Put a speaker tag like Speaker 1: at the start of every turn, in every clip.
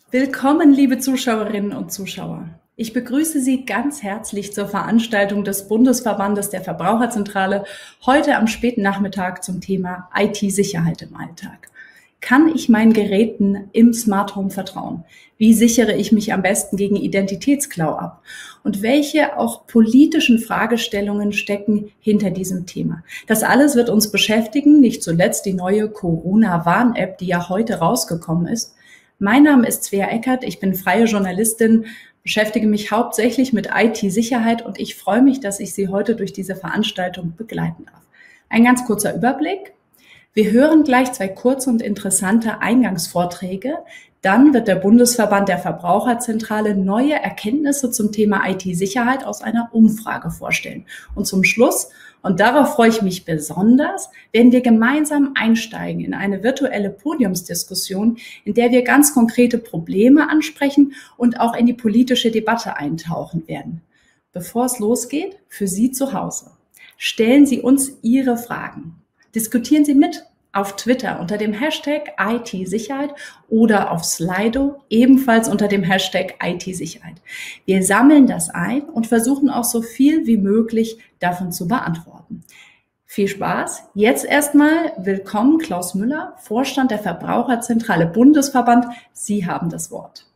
Speaker 1: Willkommen, liebe Zuschauerinnen und Zuschauer. Ich begrüße Sie ganz herzlich zur Veranstaltung des Bundesverbandes der Verbraucherzentrale heute am späten Nachmittag zum Thema IT-Sicherheit im Alltag. Kann ich meinen Geräten im Smart Home vertrauen? Wie sichere ich mich am besten gegen Identitätsklau ab? Und welche auch politischen Fragestellungen stecken hinter diesem Thema? Das alles wird uns beschäftigen, nicht zuletzt die neue Corona-Warn-App, die ja heute rausgekommen ist. Mein Name ist Svea Eckert, ich bin freie Journalistin, beschäftige mich hauptsächlich mit IT-Sicherheit und ich freue mich, dass ich Sie heute durch diese Veranstaltung begleiten darf. Ein ganz kurzer Überblick. Wir hören gleich zwei kurze und interessante Eingangsvorträge. Dann wird der Bundesverband der Verbraucherzentrale neue Erkenntnisse zum Thema IT-Sicherheit aus einer Umfrage vorstellen. Und zum Schluss, und darauf freue ich mich besonders, werden wir gemeinsam einsteigen in eine virtuelle Podiumsdiskussion, in der wir ganz konkrete Probleme ansprechen und auch in die politische Debatte eintauchen werden. Bevor es losgeht, für Sie zu Hause, stellen Sie uns Ihre Fragen. Diskutieren Sie mit auf Twitter unter dem Hashtag IT-Sicherheit oder auf Slido ebenfalls unter dem Hashtag IT-Sicherheit. Wir sammeln das ein und versuchen auch so viel wie möglich davon zu beantworten. Viel Spaß. Jetzt erstmal willkommen Klaus Müller, Vorstand der Verbraucherzentrale Bundesverband. Sie haben das Wort.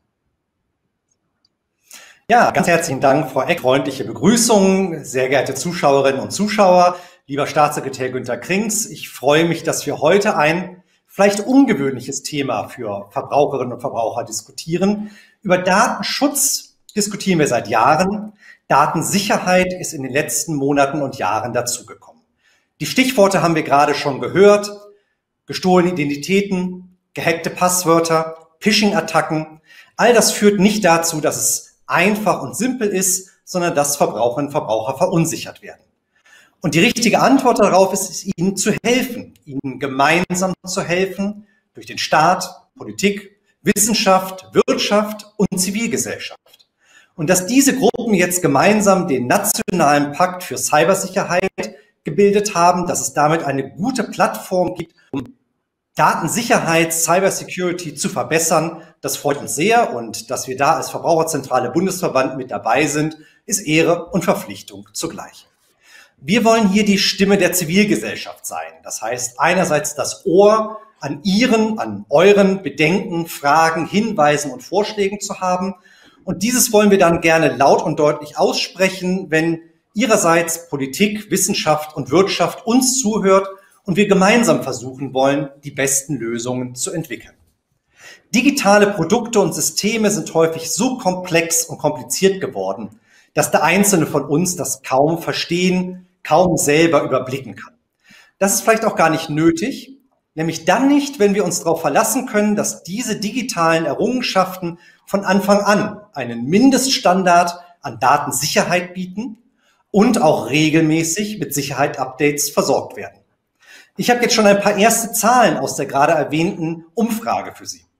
Speaker 2: Ja, ganz herzlichen Dank, Frau Eck. Freundliche Begrüßung, sehr geehrte Zuschauerinnen und Zuschauer. Lieber Staatssekretär Günter Krings, ich freue mich, dass wir heute ein vielleicht ungewöhnliches Thema für Verbraucherinnen und Verbraucher diskutieren. Über Datenschutz diskutieren wir seit Jahren. Datensicherheit ist in den letzten Monaten und Jahren dazugekommen. Die Stichworte haben wir gerade schon gehört. Gestohlene Identitäten, gehackte Passwörter, Phishing-Attacken. All das führt nicht dazu, dass es einfach und simpel ist, sondern dass Verbraucherinnen und Verbraucher verunsichert werden. Und die richtige Antwort darauf ist, ihnen zu helfen, ihnen gemeinsam zu helfen, durch den Staat, Politik, Wissenschaft, Wirtschaft und Zivilgesellschaft. Und dass diese Gruppen jetzt gemeinsam den Nationalen Pakt für Cybersicherheit gebildet haben, dass es damit eine gute Plattform gibt, um Datensicherheit, Cybersecurity zu verbessern, das freut uns sehr. Und dass wir da als Verbraucherzentrale Bundesverband mit dabei sind, ist Ehre und Verpflichtung zugleich. Wir wollen hier die Stimme der Zivilgesellschaft sein. Das heißt, einerseits das Ohr an euren Bedenken, Fragen, Hinweisen und Vorschlägen zu haben. Und dieses wollen wir dann gerne laut und deutlich aussprechen, wenn ihrerseits Politik, Wissenschaft und Wirtschaft uns zuhört und wir gemeinsam versuchen wollen, die besten Lösungen zu entwickeln. Digitale Produkte und Systeme sind häufig so komplex und kompliziert geworden, dass der Einzelne von uns das kaum verstehen, kaum selber überblicken kann. Das ist vielleicht auch gar nicht nötig, nämlich dann nicht, wenn wir uns darauf verlassen können, dass diese digitalen Errungenschaften von Anfang an einen Mindeststandard an Datensicherheit bieten und auch regelmäßig mit Sicherheit-Updates versorgt werden. Ich habe jetzt schon ein paar erste Zahlen aus der gerade erwähnten Umfrage für Sie.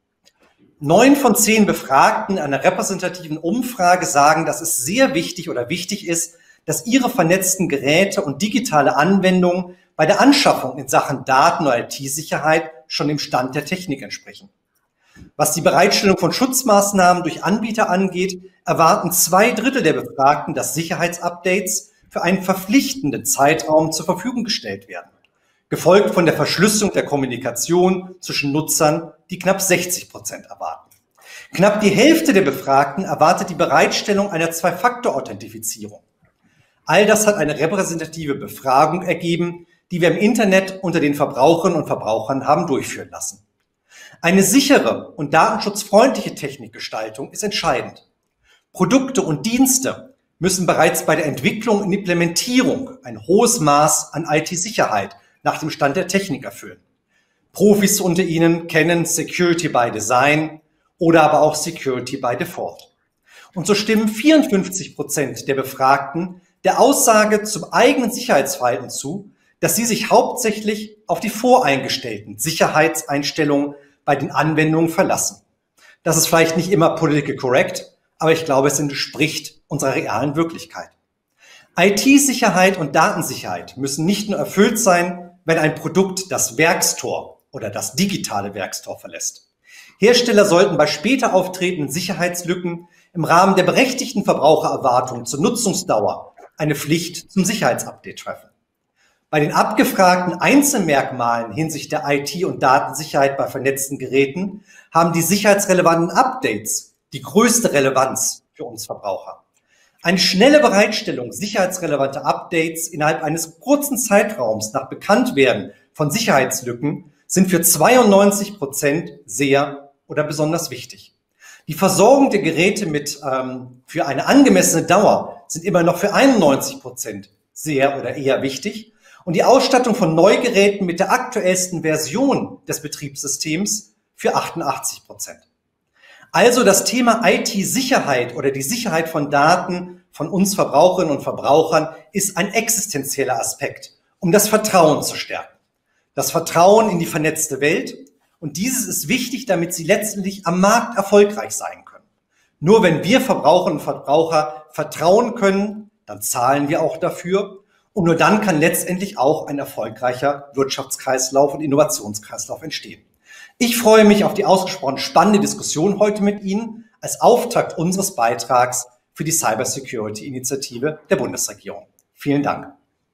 Speaker 2: 9 von 10 Befragten in einer repräsentativen Umfrage sagen, dass es sehr wichtig oder wichtig ist, dass ihre vernetzten Geräte und digitale Anwendungen bei der Anschaffung in Sachen Daten- und IT-Sicherheit schon dem Stand der Technik entsprechen. Was die Bereitstellung von Schutzmaßnahmen durch Anbieter angeht, erwarten 2/3 der Befragten, dass Sicherheitsupdates für einen verpflichtenden Zeitraum zur Verfügung gestellt werden, gefolgt von der Verschlüsselung der Kommunikation zwischen Nutzern, die knapp 60% erwarten. Knapp die Hälfte der Befragten erwartet die Bereitstellung einer Zwei-Faktor-Authentifizierung. All das hat eine repräsentative Befragung ergeben, die wir im Internet unter den Verbraucherinnen und Verbrauchern haben durchführen lassen. Eine sichere und datenschutzfreundliche Technikgestaltung ist entscheidend. Produkte und Dienste müssen bereits bei der Entwicklung und Implementierung ein hohes Maß an IT-Sicherheit nach dem Stand der Technik erfüllen. Profis unter Ihnen kennen Security by Design oder aber auch Security by Default. Und so stimmen 54% der Befragten der Aussage zum eigenen Sicherheitsverhalten zu, dass sie sich hauptsächlich auf die voreingestellten Sicherheitseinstellungen bei den Anwendungen verlassen. Das ist vielleicht nicht immer political correct, aber ich glaube, es entspricht unserer realen Wirklichkeit. IT-Sicherheit und Datensicherheit müssen nicht nur erfüllt sein, wenn ein Produkt das Werkstor oder das digitale Werkstor verlässt. Hersteller sollten bei später auftretenden Sicherheitslücken im Rahmen der berechtigten Verbrauchererwartungen zur Nutzungsdauer eine Pflicht zum Sicherheitsupdate treffen. Bei den abgefragten Einzelmerkmalen hinsichtlich der IT- und Datensicherheit bei vernetzten Geräten haben die sicherheitsrelevanten Updates die größte Relevanz für uns Verbraucher. Eine schnelle Bereitstellung sicherheitsrelevanter Updates innerhalb eines kurzen Zeitraums nach Bekanntwerden von Sicherheitslücken sind für 92% sehr oder besonders wichtig. Die Versorgung der Geräte für eine angemessene Dauer sind immer noch für 91% sehr oder eher wichtig und die Ausstattung von Neugeräten mit der aktuellsten Version des Betriebssystems für 88%. Also das Thema IT-Sicherheit oder die Sicherheit von Daten von uns Verbraucherinnen und Verbrauchern ist ein existenzieller Aspekt, um das Vertrauen zu stärken. Das Vertrauen in die vernetzte Welt. Und dieses ist wichtig, damit sie letztendlich am Markt erfolgreich sein können. Nur wenn wir Verbraucherinnen und Verbraucher vertrauen können, dann zahlen wir auch dafür. Und nur dann kann letztendlich auch ein erfolgreicher Wirtschaftskreislauf und Innovationskreislauf entstehen. Ich freue mich auf die ausgesprochen spannende Diskussion heute mit Ihnen als Auftakt unseres Beitrags für die Cybersecurity-Initiative der Bundesregierung. Vielen Dank.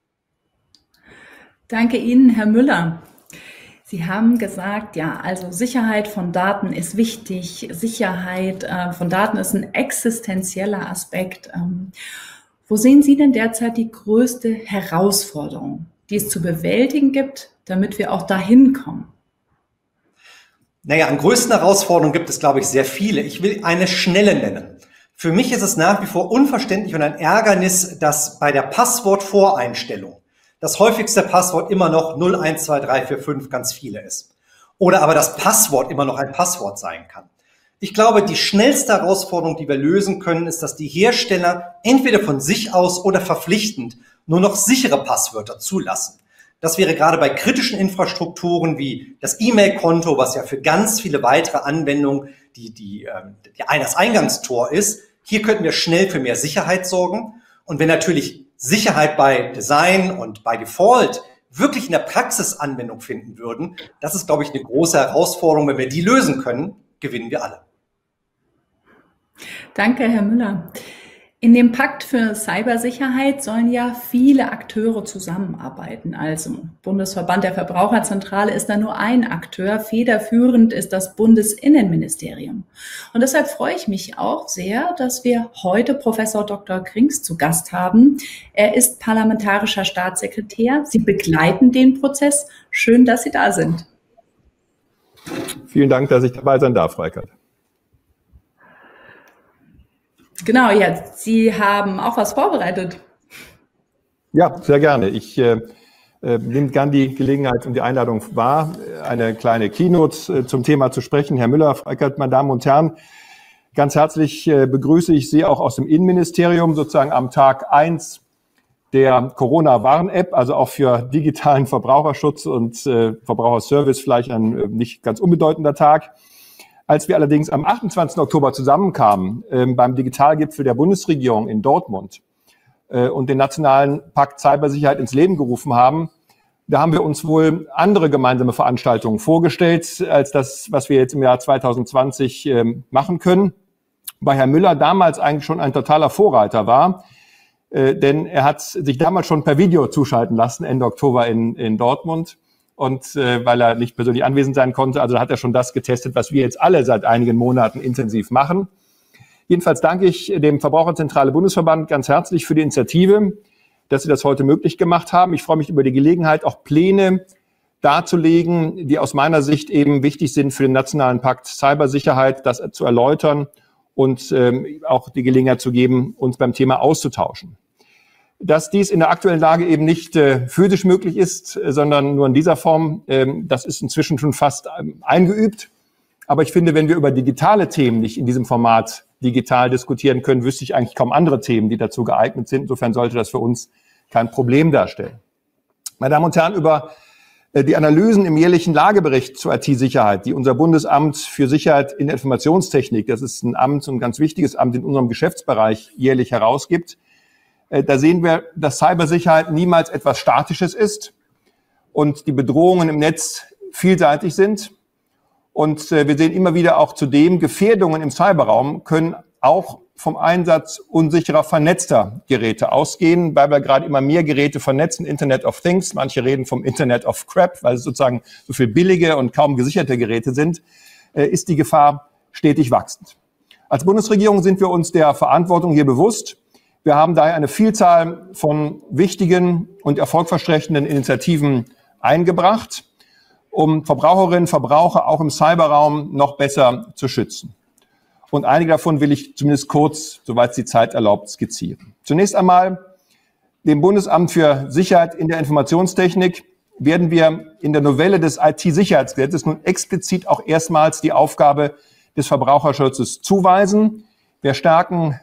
Speaker 1: Danke Ihnen, Herr Müller. Sie haben gesagt, ja, also Sicherheit von Daten ist wichtig. Sicherheit von Daten ist ein existenzieller Aspekt. Wo sehen Sie denn derzeit die größte Herausforderung, die es zu bewältigen gibt, damit wir auch dahin kommen?
Speaker 2: Naja, an größten Herausforderungen gibt es, glaube ich, sehr viele. Ich will eine schnelle nennen. Für mich ist es nach wie vor unverständlich und ein Ärgernis, dass bei der Passwortvoreinstellung das häufigste Passwort immer noch 012345 ganz viele ist. Oder aber das Passwort immer noch ein Passwort sein kann. Ich glaube, die schnellste Herausforderung, die wir lösen können, ist, dass die Hersteller entweder von sich aus oder verpflichtend nur noch sichere Passwörter zulassen. Das wäre gerade bei kritischen Infrastrukturen wie das E-Mail-Konto, was ja für ganz viele weitere Anwendungen das Eingangstor ist. Hier könnten wir schnell für mehr Sicherheit sorgen. Und wenn natürlich Sicherheit bei Design und bei Default wirklich in der Praxis Anwendung finden würden, das ist, glaube ich, eine große Herausforderung. Wenn wir die lösen können, gewinnen wir alle.
Speaker 1: Danke, Herr Müller. In dem Pakt für Cybersicherheit sollen ja viele Akteure zusammenarbeiten. Also Bundesverband der Verbraucherzentrale ist da nur ein Akteur. Federführend ist das Bundesinnenministerium. Und deshalb freue ich mich auch sehr, dass wir heute Professor Dr. Krings zu Gast haben. Er ist parlamentarischer Staatssekretär. Sie begleiten den Prozess. Schön, dass Sie da sind.
Speaker 3: Vielen Dank, dass ich dabei sein darf, Frau Eckert.
Speaker 1: Genau, ja, Sie haben auch was vorbereitet.
Speaker 3: Ja, sehr gerne. Ich nehme gern die Gelegenheit und die Einladung wahr, eine kleine Keynote zum Thema zu sprechen. Herr Müller, Frau Eckert, meine Damen und Herren, ganz herzlich begrüße ich Sie auch aus dem Innenministerium, sozusagen am Tag 1 der Corona-Warn-App, also auch für digitalen Verbraucherschutz und Verbraucherservice vielleicht ein nicht ganz unbedeutender Tag. Als wir allerdings am 28. Oktober zusammenkamen beim Digitalgipfel der Bundesregierung in Dortmund und den nationalen Pakt Cybersicherheit ins Leben gerufen haben, da haben wir uns wohl andere gemeinsame Veranstaltungen vorgestellt, als das, was wir jetzt im Jahr 2020 machen können. Bei Herrn Müller damals eigentlich schon ein totaler Vorreiter war, denn er hat sich damals schon per Video zuschalten lassen, Ende Oktober in Dortmund. Und weil er nicht persönlich anwesend sein konnte, also hat er schon das getestet, was wir jetzt alle seit einigen Monaten intensiv machen. Jedenfalls danke ich dem Verbraucherzentrale Bundesverband ganz herzlich für die Initiative, dass Sie das heute möglich gemacht haben. Ich freue mich über die Gelegenheit, auch Pläne darzulegen, die aus meiner Sicht eben wichtig sind für den nationalen Pakt Cybersicherheit, das zu erläutern und auch die Gelegenheit zu geben, uns beim Thema auszutauschen. Dass dies in der aktuellen Lage eben nicht physisch möglich ist, sondern nur in dieser Form, das ist inzwischen schon fast eingeübt. Aber ich finde, wenn wir über digitale Themen nicht in diesem Format digital diskutieren können, wüsste ich eigentlich kaum andere Themen, die dazu geeignet sind. Insofern sollte das für uns kein Problem darstellen. Meine Damen und Herren, über die Analysen im jährlichen Lagebericht zur IT-Sicherheit, die unser Bundesamt für Sicherheit in der Informationstechnik, das ist ein Amt, ein ganz wichtiges Amt in unserem Geschäftsbereich, jährlich herausgibt, da sehen wir, dass Cybersicherheit niemals etwas Statisches ist und die Bedrohungen im Netz vielseitig sind Und wir sehen immer wieder auch zudem, Gefährdungen im Cyberraum können auch vom Einsatz unsicherer vernetzter Geräte ausgehen, weil wir gerade immer mehr Geräte vernetzen, Internet of Things. Manche reden vom Internet of Crap, weil es sozusagen so viel billige und kaum gesicherte Geräte sind, ist die Gefahr stetig wachsend. Als Bundesregierung sind wir uns der Verantwortung hier bewusst. Wir haben daher eine Vielzahl von wichtigen und erfolgversprechenden Initiativen eingebracht, um Verbraucherinnen und Verbraucher auch im Cyberraum noch besser zu schützen. Und einige davon will ich zumindest kurz, soweit es die Zeit erlaubt, skizzieren. Zunächst einmal dem Bundesamt für Sicherheit in der Informationstechnik werden wir in der Novelle des IT-Sicherheitsgesetzes nun explizit auch erstmals die Aufgabe des Verbraucherschutzes zuweisen. Wir stärken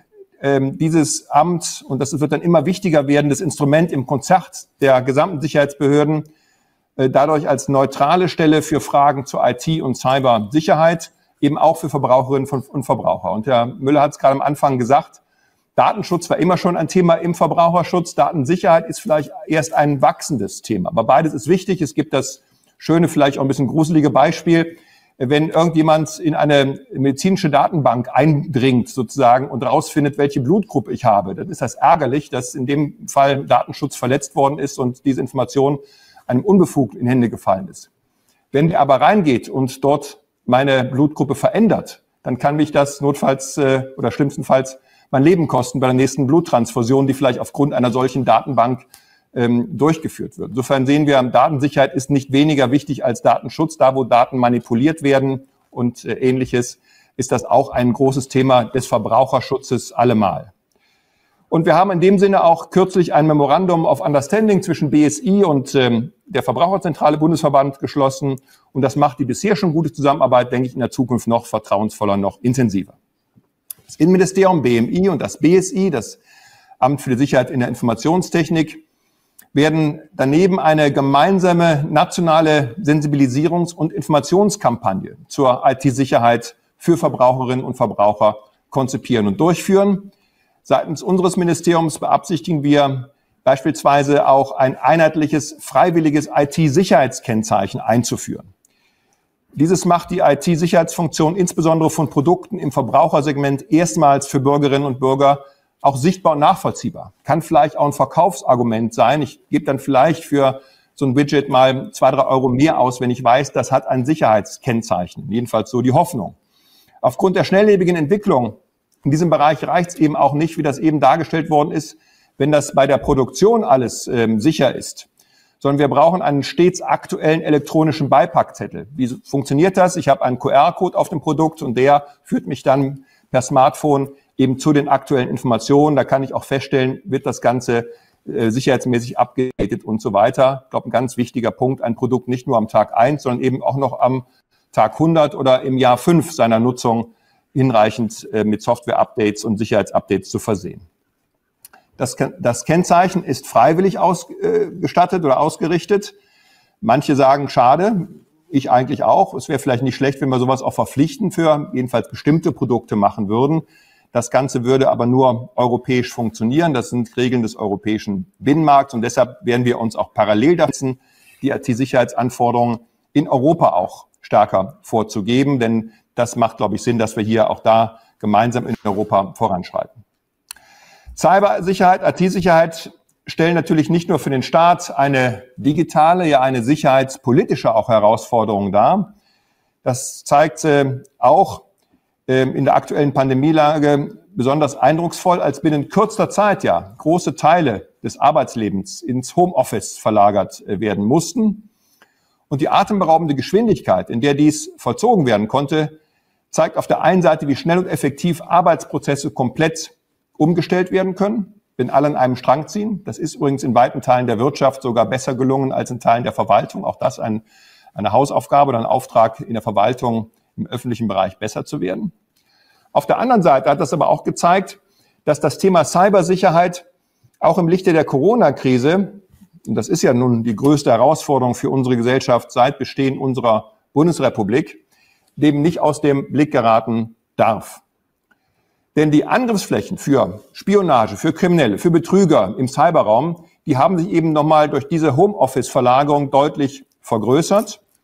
Speaker 3: dieses Amt, und das wird dann immer wichtiger werden, das Instrument im Konzert der gesamten Sicherheitsbehörden, dadurch als neutrale Stelle für Fragen zur IT- und Cybersicherheit, eben auch für Verbraucherinnen und Verbraucher. Und Herr Müller hat es gerade am Anfang gesagt, Datenschutz war immer schon ein Thema im Verbraucherschutz. Datensicherheit ist vielleicht erst ein wachsendes Thema. Aber beides ist wichtig. Es gibt das schöne, vielleicht auch ein bisschen gruselige Beispiel, wenn irgendjemand in eine medizinische Datenbank eindringt sozusagen und rausfindet, welche Blutgruppe ich habe. Dann ist das ärgerlich, dass in dem Fall Datenschutz verletzt worden ist und diese Information einem Unbefugten in Hände gefallen ist. Wenn der aber reingeht und dort meine Blutgruppe verändert, dann kann mich das notfalls oder schlimmstenfalls mein Leben kosten bei der nächsten Bluttransfusion, die vielleicht aufgrund einer solchen Datenbank durchgeführt wird. Insofern sehen wir, Datensicherheit ist nicht weniger wichtig als Datenschutz. Da, wo Daten manipuliert werden und Ähnliches, ist das auch ein großes Thema des Verbraucherschutzes allemal. Und wir haben in dem Sinne auch kürzlich ein Memorandum of Understanding zwischen BSI und der Verbraucherzentrale Bundesverband geschlossen. Und das macht die bisher schon gute Zusammenarbeit, denke ich, in der Zukunft noch vertrauensvoller, noch intensiver. Das Innenministerium, BMI und das BSI, das Amt für die Sicherheit in der Informationstechnik, werden daneben eine gemeinsame nationale Sensibilisierungs- und Informationskampagne zur IT-Sicherheit für Verbraucherinnen und Verbraucher konzipieren und durchführen. Seitens unseres Ministeriums beabsichtigen wir beispielsweise auch ein einheitliches, freiwilliges IT-Sicherheitskennzeichen einzuführen. Dieses macht die IT-Sicherheitsfunktion insbesondere von Produkten im Verbrauchersegment erstmals für Bürgerinnen und Bürger auch sichtbar und nachvollziehbar. Kann vielleicht auch ein Verkaufsargument sein. Ich gebe dann vielleicht für so ein Widget mal 2, 3 Euro mehr aus, wenn ich weiß, das hat ein Sicherheitskennzeichen. Jedenfalls so die Hoffnung. Aufgrund der schnelllebigen Entwicklung in diesem Bereich reicht es eben auch nicht, wie das eben dargestellt worden ist, wenn das bei der Produktion alles sicher ist, sondern wir brauchen einen stets aktuellen elektronischen Beipackzettel. Wie funktioniert das? Ich habe einen QR-Code auf dem Produkt und der führt mich dann per Smartphone eben zu den aktuellen Informationen. Da kann ich auch feststellen, wird das Ganze sicherheitsmäßig abgedatet und so weiter. Ich glaube, ein ganz wichtiger Punkt, ein Produkt nicht nur am Tag 1, sondern eben auch noch am Tag 100 oder im Jahr 5 seiner Nutzung hinreichend mit Software-Updates und Sicherheitsupdates zu versehen. Das Kennzeichen ist freiwillig ausgestattet oder ausgerichtet. Manche sagen, schade, ich eigentlich auch. Es wäre vielleicht nicht schlecht, wenn wir sowas auch verpflichtend für jedenfalls bestimmte Produkte machen würden. Das Ganze würde aber nur europäisch funktionieren. Das sind Regeln des europäischen Binnenmarkts und deshalb werden wir uns auch parallel dazu die IT-Sicherheitsanforderungen in Europa auch stärker vorzugeben, denn das macht, glaube ich, Sinn, dass wir hier auch da gemeinsam in Europa voranschreiten. Cybersicherheit, IT-Sicherheit stellen natürlich nicht nur für den Staat eine digitale, ja eine sicherheitspolitische auch Herausforderung dar. Das zeigt auch in der aktuellen Pandemielage besonders eindrucksvoll, als binnen kürzester Zeit ja große Teile des Arbeitslebens ins Homeoffice verlagert werden mussten. Und die atemberaubende Geschwindigkeit, in der dies vollzogen werden konnte, zeigt auf der einen Seite, wie schnell und effektiv Arbeitsprozesse komplett umgestellt werden können, wenn alle an einem Strang ziehen. Das ist übrigens in weiten Teilen der Wirtschaft sogar besser gelungen als in Teilen der Verwaltung. Auch das eine Hausaufgabe oder ein Auftrag in der Verwaltung im öffentlichen Bereich besser zu werden. Auf der anderen Seite hat das aber auch gezeigt, dass das Thema Cybersicherheit auch im Lichte der Corona-Krise, und das ist ja nun die größte Herausforderung für unsere Gesellschaft seit Bestehen unserer Bundesrepublik, dem nicht aus dem Blick geraten darf. Denn die Angriffsflächen für Spionage, für Kriminelle, für Betrüger im Cyberraum, die haben sich eben nochmal durch diese Homeoffice-Verlagerung deutlich vergrößert.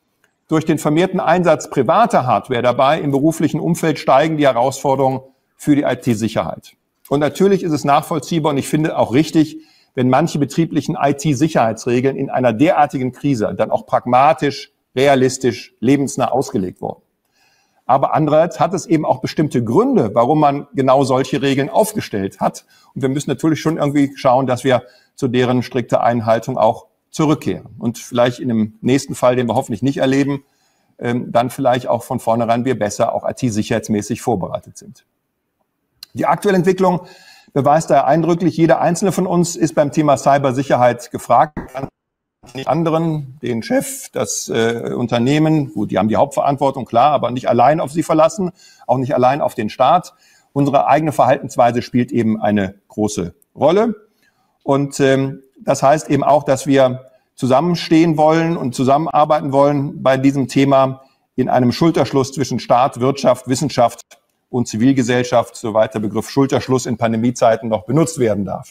Speaker 3: durch den vermehrten Einsatz privater Hardware dabei im beruflichen Umfeld steigen die Herausforderungen für die IT-Sicherheit. Und natürlich ist es nachvollziehbar und ich finde auch richtig, wenn manche betrieblichen IT-Sicherheitsregeln in einer derartigen Krise dann auch pragmatisch, realistisch, lebensnah ausgelegt wurden. Aber andererseits hat es eben auch bestimmte Gründe, warum man genau solche Regeln aufgestellt hat. Und wir müssen natürlich schon irgendwie schauen, dass wir zu deren strikter Einhaltung auch zurückkehren. Und vielleicht in dem nächsten Fall, den wir hoffentlich nicht erleben, dann vielleicht auch von vornherein wir besser auch IT-sicherheitsmäßig vorbereitet sind. Die aktuelle Entwicklung beweist daher eindrücklich, jeder Einzelne von uns ist beim Thema Cybersicherheit gefragt. Die anderen, den Chef, das Unternehmen, gut, die haben die Hauptverantwortung, klar, aber nicht allein auf sie verlassen, auch nicht allein auf den Staat. Unsere eigene Verhaltensweise spielt eben eine große Rolle. Und das heißt eben auch, dass wir zusammenstehen wollen und zusammenarbeiten wollen bei diesem Thema in einem Schulterschluss zwischen Staat, Wirtschaft, Wissenschaft und Zivilgesellschaft, soweit der Begriff Schulterschluss in Pandemiezeiten noch benutzt werden darf.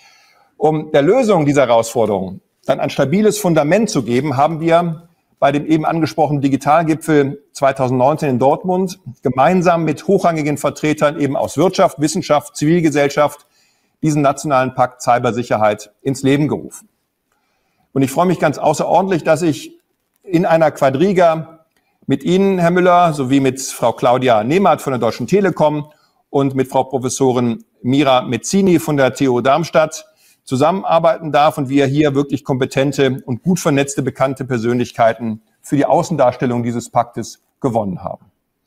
Speaker 3: Um der Lösung dieser Herausforderungen dann ein stabiles Fundament zu geben, haben wir bei dem eben angesprochenen Digitalgipfel 2019 in Dortmund gemeinsam mit hochrangigen Vertretern eben aus Wirtschaft, Wissenschaft, Zivilgesellschaft diesen nationalen Pakt Cybersicherheit ins Leben gerufen. Und ich freue mich ganz außerordentlich, dass ich in einer Quadriga mit Ihnen, Herr Müller, sowie mit Frau Claudia Nehmert von der Deutschen Telekom und mit Frau Professorin Mira Mezzini von der TU Darmstadt zusammenarbeiten darf und wir hier wirklich kompetente und gut vernetzte, bekannte Persönlichkeiten für die Außendarstellung dieses Paktes gewonnen haben.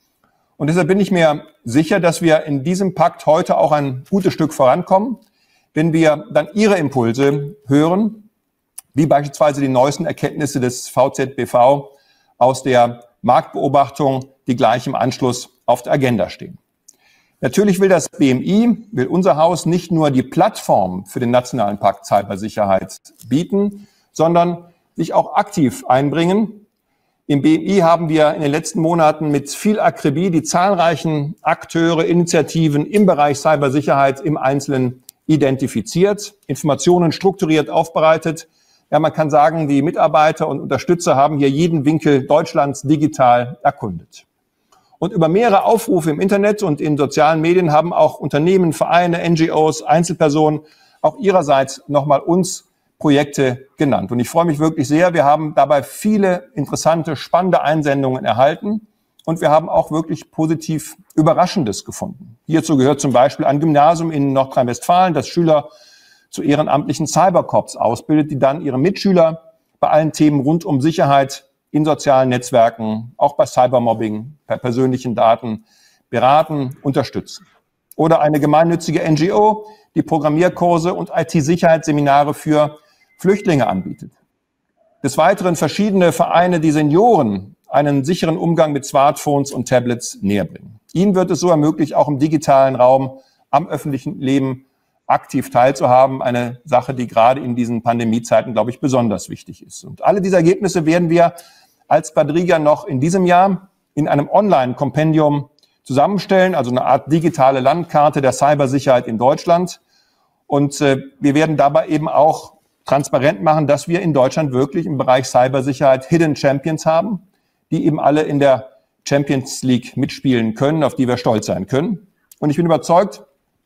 Speaker 3: Und deshalb bin ich mir sicher, dass wir in diesem Pakt heute auch ein gutes Stück vorankommen, wenn wir dann Ihre Impulse hören, wie beispielsweise die neuesten Erkenntnisse des VZBV aus der Marktbeobachtung, die gleich im Anschluss auf der Agenda stehen. Natürlich will das BMI, will unser Haus nicht nur die Plattform für den nationalen Pakt Cybersicherheit bieten, sondern sich auch aktiv einbringen. Im BMI haben wir in den letzten Monaten mit viel Akribie die zahlreichen Akteure, Initiativen im Bereich Cybersicherheit im Einzelnen identifiziert, Informationen strukturiert aufbereitet. Ja, man kann sagen, die Mitarbeiter und Unterstützer haben hier jeden Winkel Deutschlands digital erkundet. Und über mehrere Aufrufe im Internet und in sozialen Medien haben auch Unternehmen, Vereine, NGOs, Einzelpersonen auch ihrerseits nochmal uns Projekte genannt. Und ich freue mich wirklich sehr. Wir haben dabei viele interessante, spannende Einsendungen erhalten. Und wir haben auch wirklich positiv Überraschendes gefunden. Hierzu gehört zum Beispiel ein Gymnasium in Nordrhein-Westfalen, das Schüler zu ehrenamtlichen Cybercops ausbildet, die dann ihre Mitschüler bei allen Themen rund um Sicherheit in sozialen Netzwerken, auch bei Cybermobbing, per persönlichen Daten beraten, unterstützen. Oder eine gemeinnützige NGO, die Programmierkurse und IT-Sicherheitsseminare für Flüchtlinge anbietet. Des Weiteren verschiedene Vereine, die Senioren einen sicheren Umgang mit Smartphones und Tablets näherbringen. Ihnen wird es so ermöglicht, auch im digitalen Raum, am öffentlichen Leben aktiv teilzuhaben. Eine Sache, die gerade in diesen Pandemiezeiten, glaube ich, besonders wichtig ist. Und alle diese Ergebnisse werden wir als Quadriga noch in diesem Jahr in einem Online-Kompendium zusammenstellen, also eine Art digitale Landkarte der Cybersicherheit in Deutschland. Und wir werden dabei eben auch transparent machen, dass wir in Deutschland wirklich im Bereich Cybersicherheit Hidden Champions haben, die eben alle in der Champions League mitspielen können, auf die wir stolz sein können. Und ich bin überzeugt,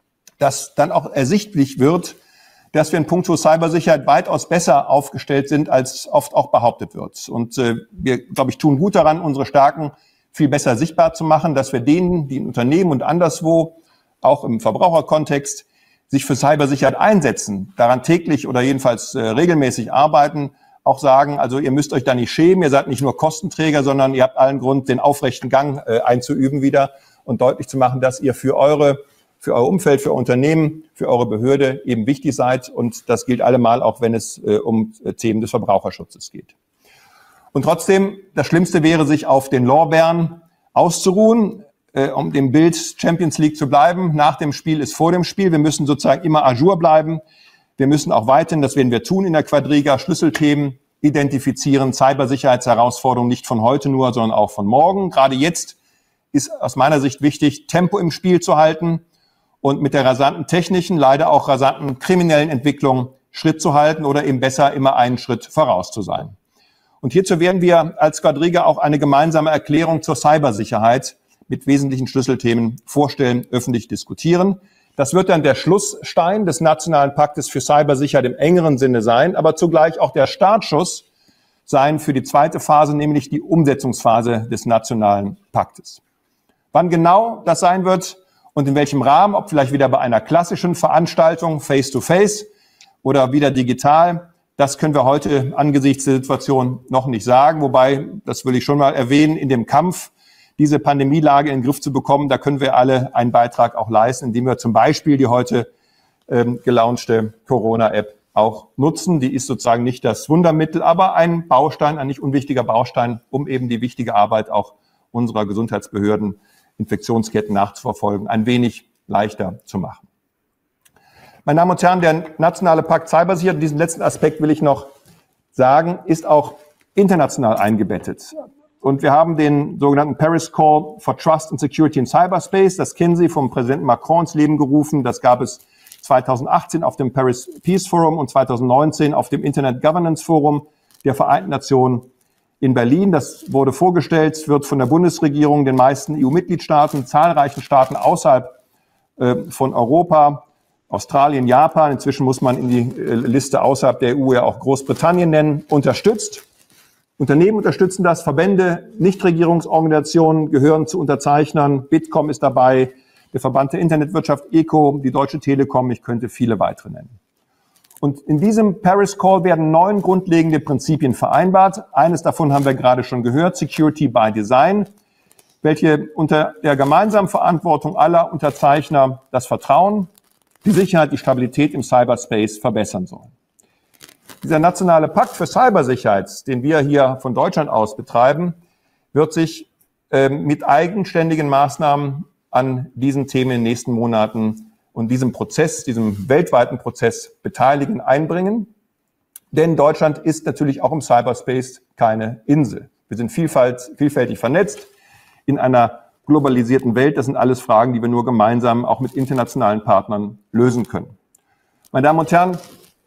Speaker 3: dass dann auch ersichtlich wird, dass wir in puncto Cybersicherheit weitaus besser aufgestellt sind, als oft auch behauptet wird. Und wir, glaube ich, tun gut daran, unsere Stärken viel besser sichtbar zu machen, dass wir denen, die in Unternehmen und anderswo, auch im Verbraucherkontext, sich für Cybersicherheit einsetzen, daran täglich oder jedenfalls regelmäßig arbeiten, auch sagen, also ihr müsst euch da nicht schämen, ihr seid nicht nur Kostenträger, sondern ihr habt allen Grund, den aufrechten Gang einzuüben wieder und deutlich zu machen, dass ihr für euer Umfeld, für euer Unternehmen, für eure Behörde eben wichtig seid. Und das gilt allemal, auch wenn es um Themen des Verbraucherschutzes geht. Und trotzdem, das Schlimmste wäre, sich auf den Lorbeeren auszuruhen, um dem Bild Champions League zu bleiben. Nach dem Spiel ist vor dem Spiel. Wir müssen sozusagen immer à jour bleiben. Wir müssen auch weiterhin, das werden wir tun in der Quadriga, Schlüsselthemen identifizieren, Cybersicherheitsherausforderungen nicht von heute nur, sondern auch von morgen. Gerade jetzt ist aus meiner Sicht wichtig, Tempo im Spiel zu halten und mit der rasanten technischen, leider auch rasanten kriminellen Entwicklung Schritt zu halten oder eben besser immer einen Schritt voraus zu sein. Und hierzu werden wir als Quadriga auch eine gemeinsame Erklärung zur Cybersicherheit mit wesentlichen Schlüsselthemen vorstellen, öffentlich diskutieren. Das wird dann der Schlussstein des Nationalen Paktes für Cybersicherheit im engeren Sinne sein, aber zugleich auch der Startschuss sein für die zweite Phase, nämlich die Umsetzungsphase des Nationalen Paktes. Wann genau das sein wird und in welchem Rahmen, ob vielleicht wieder bei einer klassischen Veranstaltung face-to-face oder wieder digital, das können wir heute angesichts der Situation noch nicht sagen. Wobei, das will ich schon mal erwähnen, in dem Kampf, diese Pandemielage in den Griff zu bekommen, da können wir alle einen Beitrag auch leisten, indem wir zum Beispiel die heute gelaunchte Corona-App auch nutzen. Die ist sozusagen nicht das Wundermittel, aber ein Baustein, ein nicht unwichtiger Baustein, um eben die wichtige Arbeit auch unserer Gesundheitsbehörden, Infektionsketten nachzuverfolgen, ein wenig leichter zu machen. Meine Damen und Herren, der Nationale Pakt Cybersicherheit, diesen letzten Aspekt will ich noch sagen, ist auch international eingebettet. Und wir haben den sogenannten Paris Call for Trust and Security in Cyberspace. Das kennen Sie vom Präsidenten Macron ins Leben gerufen. Das gab es 2018 auf dem Paris Peace Forum und 2019 auf dem Internet Governance Forum der Vereinten Nationen in Berlin. Das wurde vorgestellt, wird von der Bundesregierung, den meisten EU-Mitgliedstaaten, zahlreichen Staaten außerhalb von Europa, Australien, Japan, inzwischen muss man in die Liste außerhalb der EU ja auch Großbritannien nennen, unterstützt. Unternehmen unterstützen das, Verbände, Nichtregierungsorganisationen gehören zu Unterzeichnern, Bitkom ist dabei, der Verband der Internetwirtschaft ECO, die Deutsche Telekom, ich könnte viele weitere nennen. Und in diesem Paris Call werden 9 grundlegende Prinzipien vereinbart. Eines davon haben wir gerade schon gehört, Security by Design, welche unter der gemeinsamen Verantwortung aller Unterzeichner das Vertrauen, die Sicherheit, die Stabilität im Cyberspace verbessern sollen. Dieser nationale Pakt für Cybersicherheit, den wir hier von Deutschland aus betreiben, wird sich mit eigenständigen Maßnahmen an diesen Themen in den nächsten Monaten und diesem Prozess, diesem weltweiten Prozess beteiligen, einbringen. Denn Deutschland ist natürlich auch im Cyberspace keine Insel. Wir sind vielfältig vernetzt in einer globalisierten Welt. Das sind alles Fragen, die wir nur gemeinsam auch mit internationalen Partnern lösen können. Meine Damen und Herren,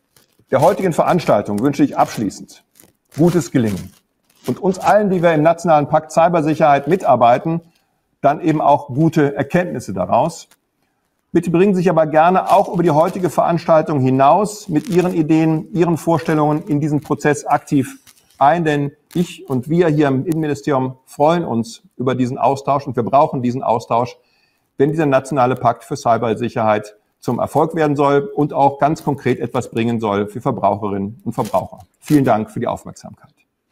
Speaker 3: der heutigen Veranstaltung wünsche ich abschließend gutes Gelingen und uns allen, die wir im Nationalen Pakt Cybersicherheit mitarbeiten, dann eben auch gute Erkenntnisse daraus. Bitte bringen Sie sich aber gerne auch über die heutige Veranstaltung hinaus mit Ihren Ideen, Ihren Vorstellungen in diesen Prozess aktiv ein, denn ich und wir hier im Innenministerium freuen uns über diesen Austausch und wir brauchen diesen Austausch, wenn dieser nationale Pakt für Cybersicherheit zum Erfolg werden soll und auch ganz konkret etwas bringen soll für Verbraucherinnen und Verbraucher. Vielen Dank für die Aufmerksamkeit.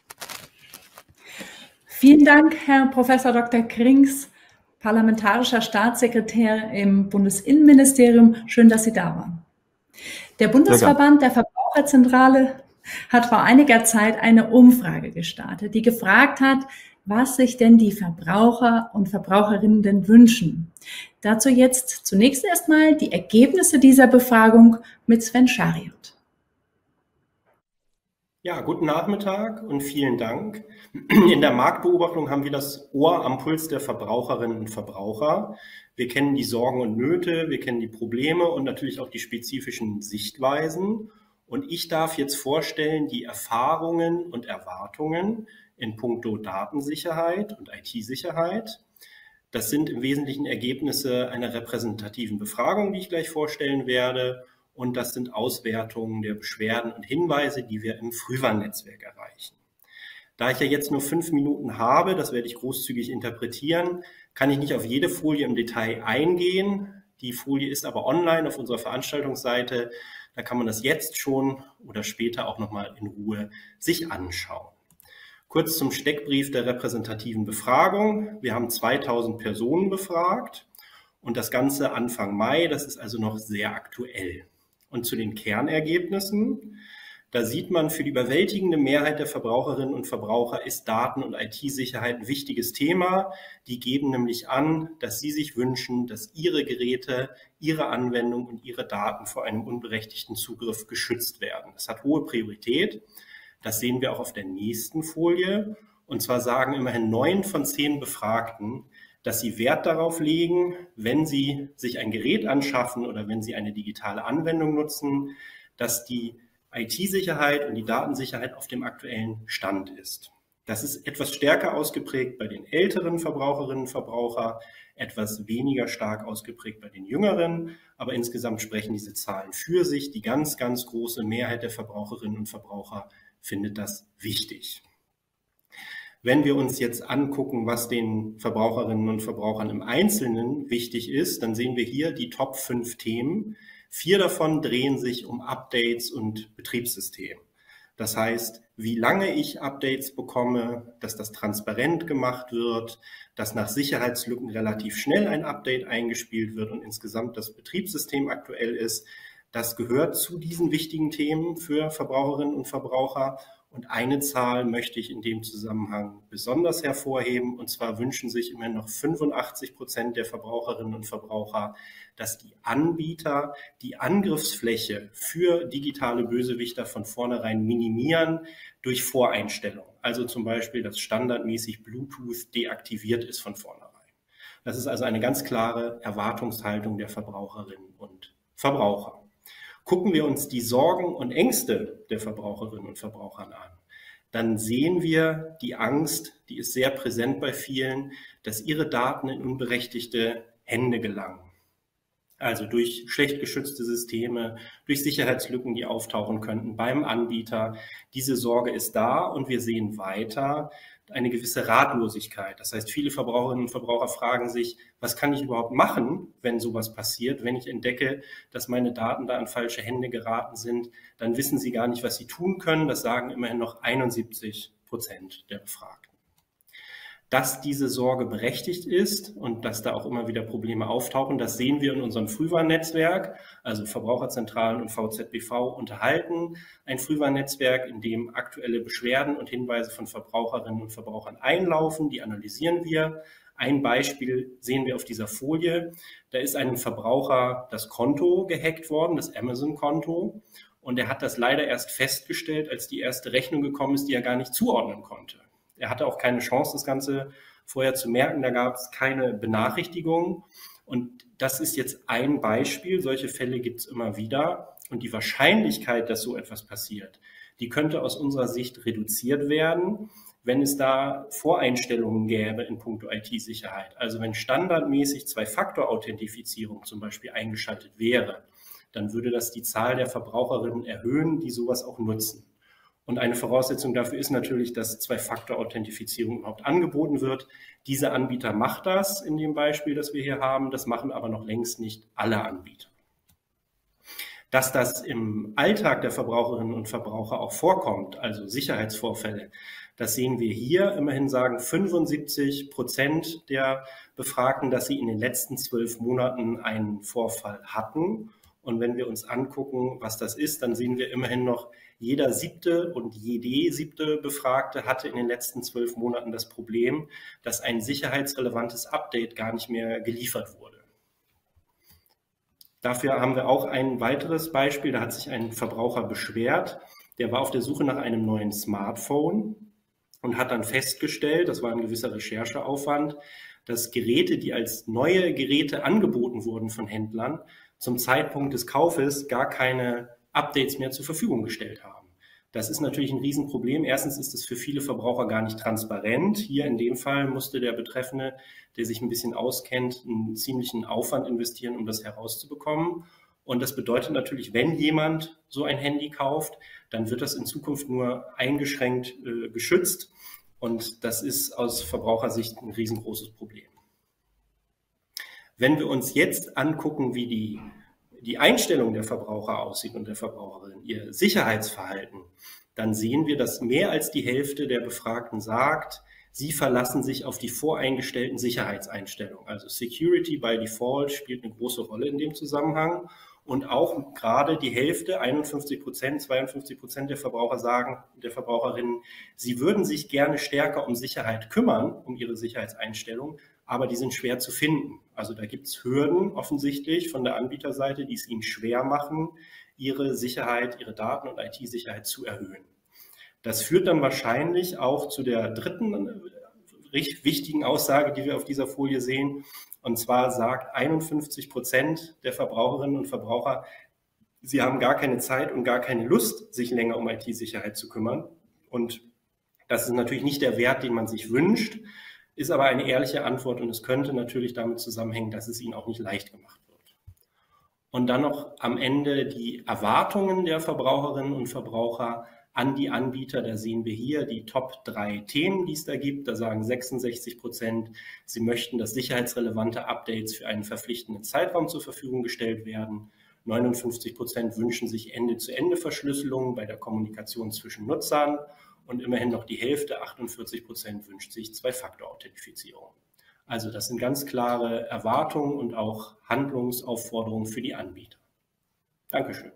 Speaker 1: Vielen Dank, Herr Professor Dr. Krings, parlamentarischer Staatssekretär im Bundesinnenministerium. Schön, dass Sie da waren. Der Bundesverband der Verbraucherzentrale hat vor einiger Zeit eine Umfrage gestartet, die gefragt hat, was sich denn die Verbraucher und Verbraucherinnen denn wünschen. Dazu jetzt zunächst erstmal die Ergebnisse dieser Befragung mit Sven Schariot.
Speaker 4: Ja, guten Nachmittag und vielen Dank. In der Marktbeobachtung haben wir das Ohr am Puls der Verbraucherinnen und Verbraucher. Wir kennen die Sorgen und Nöte, wir kennen die Probleme und natürlich auch die spezifischen Sichtweisen. Und ich darf jetzt vorstellen, die Erfahrungen und Erwartungen in puncto Datensicherheit und IT-Sicherheit. Das sind im Wesentlichen Ergebnisse einer repräsentativen Befragung, die ich gleich vorstellen werde. Und das sind Auswertungen der Beschwerden und Hinweise, die wir im Frühwarnnetzwerk erreichen. Da ich ja jetzt nur 5 Minuten habe, das werde ich großzügig interpretieren, kann ich nicht auf jede Folie im Detail eingehen. Die Folie ist aber online auf unserer Veranstaltungsseite. Da kann man das jetzt schon oder später auch nochmal in Ruhe sich anschauen. Kurz zum Steckbrief der repräsentativen Befragung. Wir haben 2000 Personen befragt und das Ganze Anfang Mai, das ist also noch sehr aktuell. Und zu den Kernergebnissen, da sieht man, für die überwältigende Mehrheit der Verbraucherinnen und Verbraucher ist Daten- und IT-Sicherheit ein wichtiges Thema. Die geben nämlich an, dass sie sich wünschen, dass ihre Geräte, ihre Anwendung und ihre Daten vor einem unberechtigten Zugriff geschützt werden. Das hat hohe Priorität. Das sehen wir auch auf der nächsten Folie. Und zwar sagen immerhin 9 von 10 Befragten, dass sie Wert darauf legen, wenn sie sich ein Gerät anschaffen oder wenn sie eine digitale Anwendung nutzen, dass die IT-Sicherheit und die Datensicherheit auf dem aktuellen Stand ist. Das ist etwas stärker ausgeprägt bei den älteren Verbraucherinnen und Verbrauchern, etwas weniger stark ausgeprägt bei den jüngeren, aber insgesamt sprechen diese Zahlen für sich. Die ganz, ganz große Mehrheit der Verbraucherinnen und Verbraucher findet das wichtig. Wenn wir uns jetzt angucken, was den Verbraucherinnen und Verbrauchern im Einzelnen wichtig ist, dann sehen wir hier die Top 5 Themen. 4 davon drehen sich um Updates und Betriebssystem. Das heißt, wie lange ich Updates bekomme, dass das transparent gemacht wird, dass nach Sicherheitslücken relativ schnell ein Update eingespielt wird und insgesamt das Betriebssystem aktuell ist. Das gehört zu diesen wichtigen Themen für Verbraucherinnen und Verbraucher. Und eine Zahl möchte ich in dem Zusammenhang besonders hervorheben. Und zwar wünschen sich immerhin noch 85% der Verbraucherinnen und Verbraucher, dass die Anbieter die Angriffsfläche für digitale Bösewichter von vornherein minimieren durch Voreinstellungen. Also zum Beispiel, dass standardmäßig Bluetooth deaktiviert ist von vornherein. Das ist also eine ganz klare Erwartungshaltung der Verbraucherinnen und Verbraucher. Gucken wir uns die Sorgen und Ängste der Verbraucherinnen und Verbraucher an, dann sehen wir die Angst, die ist sehr präsent bei vielen, dass ihre Daten in unberechtigte Hände gelangen. Also durch schlecht geschützte Systeme, durch Sicherheitslücken, die auftauchen könnten beim Anbieter. Diese Sorge ist da und wir sehen weiter eine gewisse Ratlosigkeit. Das heißt, viele Verbraucherinnen und Verbraucher fragen sich, was kann ich überhaupt machen, wenn sowas passiert? Wenn ich entdecke, dass meine Daten da an falsche Hände geraten sind, dann wissen sie gar nicht, was sie tun können. Das sagen immerhin noch 71% der Befragten. Dass diese Sorge berechtigt ist und dass da auch immer wieder Probleme auftauchen, das sehen wir in unserem Frühwarnnetzwerk. Also Verbraucherzentralen und VZBV unterhalten ein Frühwarnnetzwerk, in dem aktuelle Beschwerden und Hinweise von Verbraucherinnen und Verbrauchern einlaufen. Die analysieren wir. Ein Beispiel sehen wir auf dieser Folie. Da ist einem Verbraucher das Konto gehackt worden, das Amazon-Konto. Und er hat das leider erst festgestellt, als die erste Rechnung gekommen ist, die er gar nicht zuordnen konnte. Er hatte auch keine Chance, das Ganze vorher zu merken. Da gab es keine Benachrichtigung. Und das ist jetzt ein Beispiel. Solche Fälle gibt es immer wieder. Und die Wahrscheinlichkeit, dass so etwas passiert, die könnte aus unserer Sicht reduziert werden, wenn es da Voreinstellungen gäbe in puncto IT-Sicherheit. Also wenn standardmäßig Zwei-Faktor-Authentifizierung zum Beispiel eingeschaltet wäre, dann würde das die Zahl der Verbraucherinnen erhöhen, die sowas auch nutzen. Und eine Voraussetzung dafür ist natürlich, dass Zwei-Faktor-Authentifizierung überhaupt angeboten wird. Dieser Anbieter macht das in dem Beispiel, das wir hier haben. Das machen aber noch längst nicht alle Anbieter. Dass das im Alltag der Verbraucherinnen und Verbraucher auch vorkommt, also Sicherheitsvorfälle, das sehen wir hier. Immerhin sagen 75% der Befragten, dass sie in den letzten 12 Monaten einen Vorfall hatten. Und wenn wir uns angucken, was das ist, dann sehen wir immerhin noch, jeder 7. und jede 7. Befragte hatte in den letzten 12 Monaten das Problem, dass ein sicherheitsrelevantes Update gar nicht mehr geliefert wurde. Dafür haben wir auch ein weiteres Beispiel. Da hat sich ein Verbraucher beschwert. Der war auf der Suche nach einem neuen Smartphone und hat dann festgestellt, das war ein gewisser Rechercheaufwand, dass Geräte, die als neue Geräte angeboten wurden von Händlern, zum Zeitpunkt des Kaufes gar keine Updates mehr zur Verfügung gestellt haben. Das ist natürlich ein Riesenproblem. Erstens ist es für viele Verbraucher gar nicht transparent. Hier in dem Fall musste der Betreffende, der sich ein bisschen auskennt, einen ziemlichen Aufwand investieren, um das herauszubekommen. Und das bedeutet natürlich, wenn jemand so ein Handy kauft, dann wird das in Zukunft nur eingeschränkt geschützt. Und das ist aus Verbrauchersicht ein riesengroßes Problem. Wenn wir uns jetzt angucken, wie die Einstellung der Verbraucher aussieht und der Verbraucherin, ihr Sicherheitsverhalten, dann sehen wir, dass mehr als die Hälfte der Befragten sagt, sie verlassen sich auf die voreingestellten Sicherheitseinstellungen. Also Security by Default spielt eine große Rolle in dem Zusammenhang. Und auch gerade die Hälfte, 51%, 52% der Verbraucher sagen, der Verbraucherinnen, sie würden sich gerne stärker um Sicherheit kümmern, um ihre Sicherheitseinstellungen, aber die sind schwer zu finden. Also da gibt es Hürden offensichtlich von der Anbieterseite, die es ihnen schwer machen, ihre Sicherheit, ihre Daten- und IT-Sicherheit zu erhöhen. Das führt dann wahrscheinlich auch zu der dritten wichtigen Aussage, die wir auf dieser Folie sehen. Und zwar sagt 51% der Verbraucherinnen und Verbraucher, sie haben gar keine Zeit und gar keine Lust, sich länger um IT-Sicherheit zu kümmern. Und das ist natürlich nicht der Wert, den man sich wünscht, ist aber eine ehrliche Antwort und es könnte natürlich damit zusammenhängen, dass es ihnen auch nicht leicht gemacht wird. Und dann noch am Ende die Erwartungen der Verbraucherinnen und Verbraucher an die Anbieter. Da sehen wir hier die Top 3 Themen, die es da gibt. Da sagen 66%, sie möchten, dass sicherheitsrelevante Updates für einen verpflichtenden Zeitraum zur Verfügung gestellt werden. 59% wünschen sich Ende-zu-Ende-Verschlüsselung bei der Kommunikation zwischen Nutzern und immerhin noch die Hälfte, 48%, wünscht sich Zwei-Faktor-Authentifizierung. Also das sind ganz klare Erwartungen und auch Handlungsaufforderungen für die Anbieter. Dankeschön.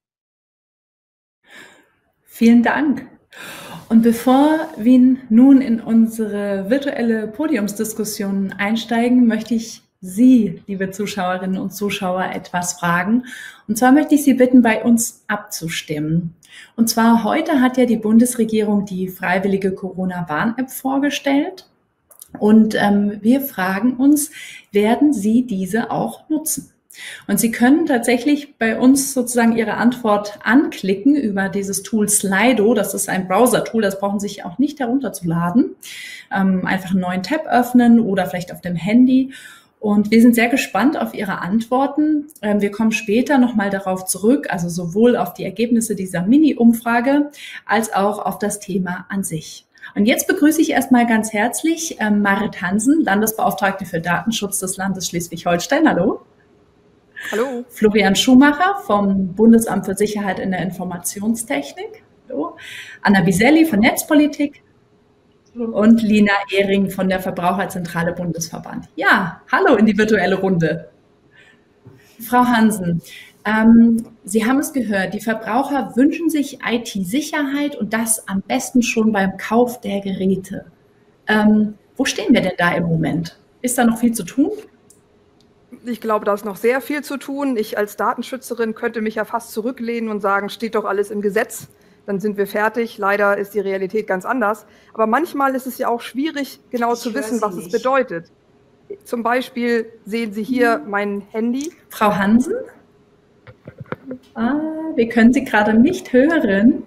Speaker 1: Vielen Dank. Und bevor wir nun in unsere virtuelle Podiumsdiskussion einsteigen, möchte ich Sie, liebe Zuschauerinnen und Zuschauer, etwas fragen. Und zwar möchte ich Sie bitten, bei uns abzustimmen. Und zwar heute hat ja die Bundesregierung die freiwillige Corona-Warn-App vorgestellt. Und wir fragen uns, werden Sie diese auch nutzen? Und Sie können tatsächlich bei uns sozusagen Ihre Antwort anklicken über dieses Tool Slido. Das ist ein Browser-Tool, das brauchen Sie sich auch nicht herunterzuladen. Einfach einen neuen Tab öffnen oder vielleicht auf dem Handy. Und wir sind sehr gespannt auf Ihre Antworten. Wir kommen später nochmal darauf zurück, also sowohl auf die Ergebnisse dieser Mini-Umfrage als auch auf das Thema an sich. Und jetzt begrüße ich erstmal ganz herzlich Marit Hansen, Landesbeauftragte für Datenschutz des Landes Schleswig-Holstein. Hallo.
Speaker 5: Hallo.
Speaker 1: Florian Schumacher vom Bundesamt für Sicherheit in der Informationstechnik. Hallo. Anna Biselli von Netzpolitik. Und Lina Ehring von der Verbraucherzentrale Bundesverband. Ja, hallo in die virtuelle Runde. Frau Hansen, Sie haben es gehört, die Verbraucher wünschen sich IT-Sicherheit und das am besten schon beim Kauf der Geräte. Wo stehen wir denn da im Moment? Ist da noch viel zu tun?
Speaker 5: Ich glaube, da ist noch sehr viel zu tun. Ich als Datenschützerin könnte mich ja fast zurücklehnen und sagen, steht doch alles im Gesetz. Dann sind wir fertig. Leider ist die Realität ganz anders. Aber manchmal ist es ja auch schwierig, genau zu wissen, was es bedeutet. Zum Beispiel sehen Sie hier mein Handy.
Speaker 1: Frau Hansen? Wir können Sie gerade nicht hören.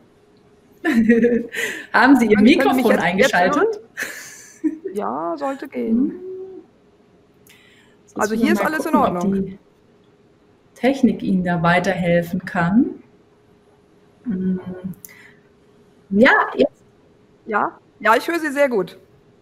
Speaker 1: Haben Sie Ihr Mikrofon eingeschaltet?
Speaker 5: Ja, sollte gehen. Also hier ist alles in Ordnung.
Speaker 1: Ob die Technik Ihnen da weiterhelfen kann. Ja, jetzt.
Speaker 5: Ja, ich höre Sie sehr gut.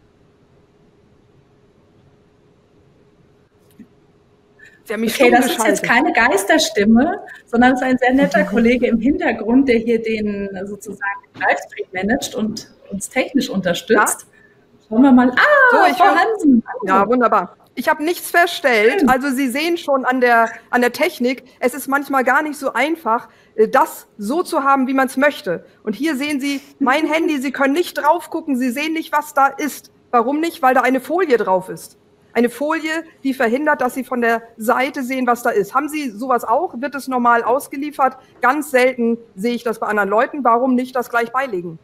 Speaker 5: Sie haben mich
Speaker 1: okay, das ist jetzt keine Geisterstimme, sondern es ist ein sehr netter Kollege im Hintergrund, der hier den sozusagen Livestream managt und uns technisch unterstützt. Ja. Schauen wir mal. Frau Hansen.
Speaker 5: Ja, wunderbar. Ich habe nichts verstellt. Also Sie sehen schon an der Technik, es ist manchmal gar nicht so einfach, das so zu haben, wie man es möchte. Und hier sehen Sie mein Handy, Sie können nicht drauf gucken, Sie sehen nicht, was da ist. Warum nicht? Weil da eine Folie drauf ist. Eine Folie, die verhindert, dass Sie von der Seite sehen, was da ist. Haben Sie sowas auch? Wird es normal ausgeliefert? Ganz selten sehe ich das bei anderen Leuten. Warum nicht das gleich beilegen?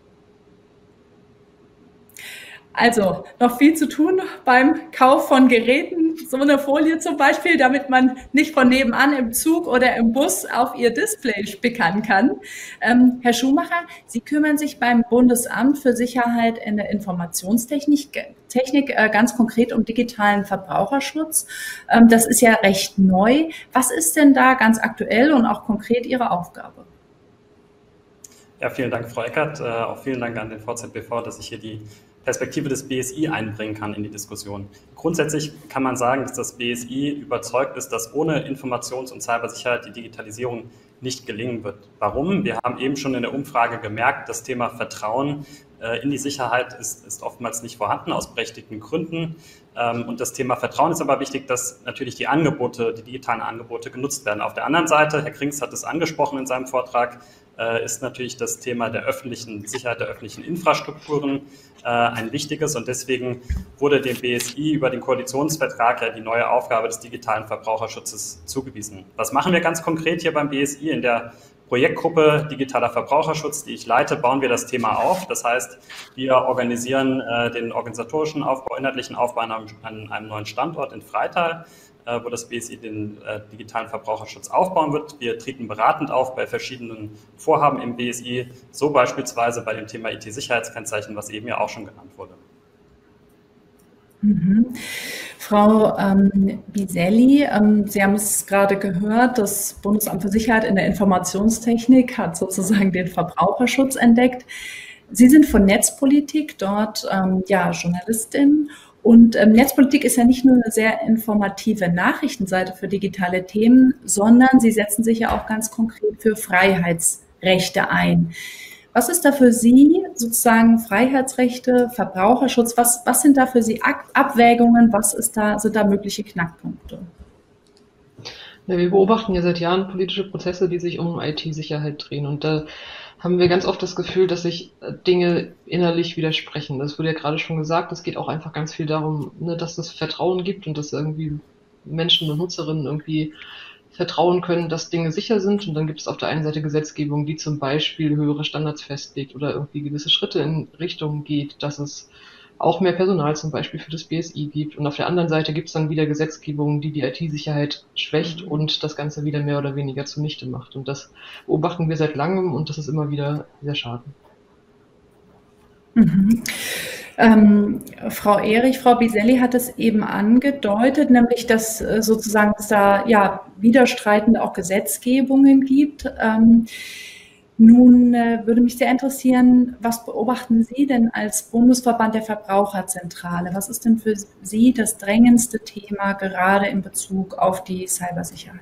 Speaker 1: Also noch viel zu tun beim Kauf von Geräten, so eine Folie zum Beispiel, damit man nicht von nebenan im Zug oder im Bus auf Ihr Display spickern kann. Herr Schumacher, Sie kümmern sich beim Bundesamt für Sicherheit in der Informationstechnik ganz konkret um digitalen Verbraucherschutz. Das ist ja recht neu. Was ist denn da ganz aktuell und auch konkret Ihre Aufgabe?
Speaker 6: Ja, vielen Dank, Frau Eckert. Auch vielen Dank an den VZBV, dass ich hier die Perspektive des BSI einbringen kann in die Diskussion. Grundsätzlich kann man sagen, dass das BSI überzeugt ist, dass ohne Informations- und Cybersicherheit die Digitalisierung nicht gelingen wird. Warum? Wir haben eben schon in der Umfrage gemerkt, das Thema Vertrauen in die Sicherheit ist oftmals nicht vorhanden, aus berechtigten Gründen. Und das Thema Vertrauen ist aber wichtig, dass natürlich die digitalen Angebote genutzt werden. Auf der anderen Seite, Herr Krings hat es angesprochen in seinem Vortrag, ist natürlich das Thema der öffentlichen Sicherheit, der öffentlichen Infrastrukturen ein wichtiges. Und deswegen wurde dem BSI über den Koalitionsvertrag ja die neue Aufgabe des digitalen Verbraucherschutzes zugewiesen. Was machen wir ganz konkret hier beim BSI? In der Projektgruppe Digitaler Verbraucherschutz, die ich leite, bauen wir das Thema auf. Das heißt, wir organisieren den organisatorischen Aufbau, inhaltlichen Aufbau an einem neuen Standort in Freital, wo das BSI den digitalen Verbraucherschutz aufbauen wird. Wir treten beratend auf bei verschiedenen Vorhaben im BSI, so beispielsweise bei dem Thema IT-Sicherheitskennzeichen, was eben ja auch schon genannt wurde.
Speaker 1: Frau Biselli, Sie haben es gerade gehört, das Bundesamt für Sicherheit in der Informationstechnik hat sozusagen den Verbraucherschutz entdeckt. Sie sind von Netzpolitik dort Journalistin. Und Netzpolitik ist ja nicht nur eine sehr informative Nachrichtenseite für digitale Themen, sondern Sie setzen sich ja auch ganz konkret für Freiheitsrechte ein. Was ist da für Sie sozusagen Freiheitsrechte, Verbraucherschutz? Was sind da für Sie Abwägungen? Sind da mögliche Knackpunkte?
Speaker 7: Ja, wir beobachten ja seit Jahren politische Prozesse, die sich um IT-Sicherheit drehen. Und da haben wir ganz oft das Gefühl, dass sich Dinge innerlich widersprechen. Das wurde ja gerade schon gesagt. Es geht auch einfach ganz viel darum, dass es Vertrauen gibt und dass irgendwie Menschen und Nutzerinnen irgendwie vertrauen können, dass Dinge sicher sind. Und dann gibt es auf der einen Seite Gesetzgebung, die zum Beispiel höhere Standards festlegt oder irgendwie gewisse Schritte in Richtung geht, dass es auch mehr Personal zum Beispiel für das BSI gibt. Und auf der anderen Seite gibt es dann wieder Gesetzgebung, die die IT-Sicherheit schwächt und das Ganze wieder mehr oder weniger zunichte macht. Und das beobachten wir seit langem und das ist immer wieder sehr schade.
Speaker 1: Frau Erich, Frau Biselli hat es eben angedeutet, nämlich dass sozusagen es da widerstreitende auch Gesetzgebungen gibt. Nun würde mich sehr interessieren, was beobachten Sie denn als Bundesverband der Verbraucherzentrale? Was ist denn für Sie das drängendste Thema gerade in Bezug auf die Cybersicherheit?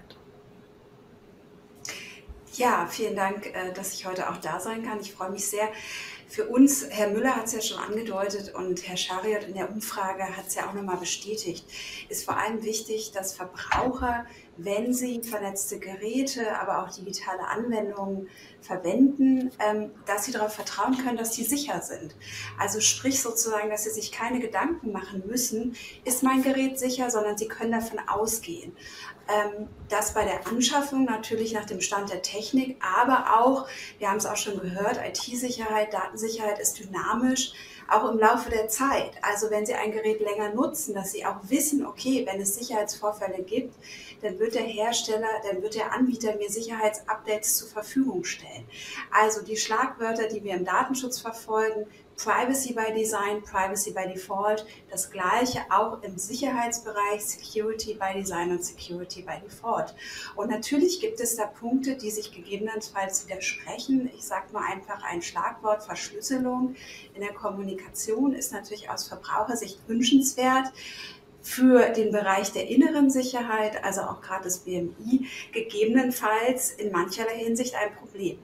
Speaker 8: Ja, vielen Dank, dass ich heute auch da sein kann. Ich freue mich sehr. Für uns, Herr Müller hat es ja schon angedeutet und Herr Schariot in der Umfrage hat es ja auch nochmal bestätigt, ist vor allem wichtig, dass Verbraucher, wenn sie vernetzte Geräte, aber auch digitale Anwendungen verwenden, dass sie darauf vertrauen können, dass die sicher sind. Also sprich sozusagen, dass sie sich keine Gedanken machen müssen, ist mein Gerät sicher, sondern sie können davon ausgehen. Das bei der Anschaffung natürlich nach dem Stand der Technik, aber auch, wir haben es auch schon gehört, IT-Sicherheit, Datensicherheit ist dynamisch, auch im Laufe der Zeit. Also wenn Sie ein Gerät länger nutzen, dass Sie auch wissen, okay, wenn es Sicherheitsvorfälle gibt, dann wird der Hersteller, dann wird der Anbieter mir Sicherheitsupdates zur Verfügung stellen. Also die Schlagwörter, die wir im Datenschutz verfolgen, Privacy by Design, Privacy by Default, das Gleiche auch im Sicherheitsbereich, Security by Design und Security by Default. Und natürlich gibt es da Punkte, die sich gegebenenfalls widersprechen. Ich sage nur einfach ein Schlagwort, Verschlüsselung in der Kommunikation ist natürlich aus Verbrauchersicht wünschenswert. Für den Bereich der inneren Sicherheit, also auch gerade das BMI, gegebenenfalls in mancherlei Hinsicht ein Problem.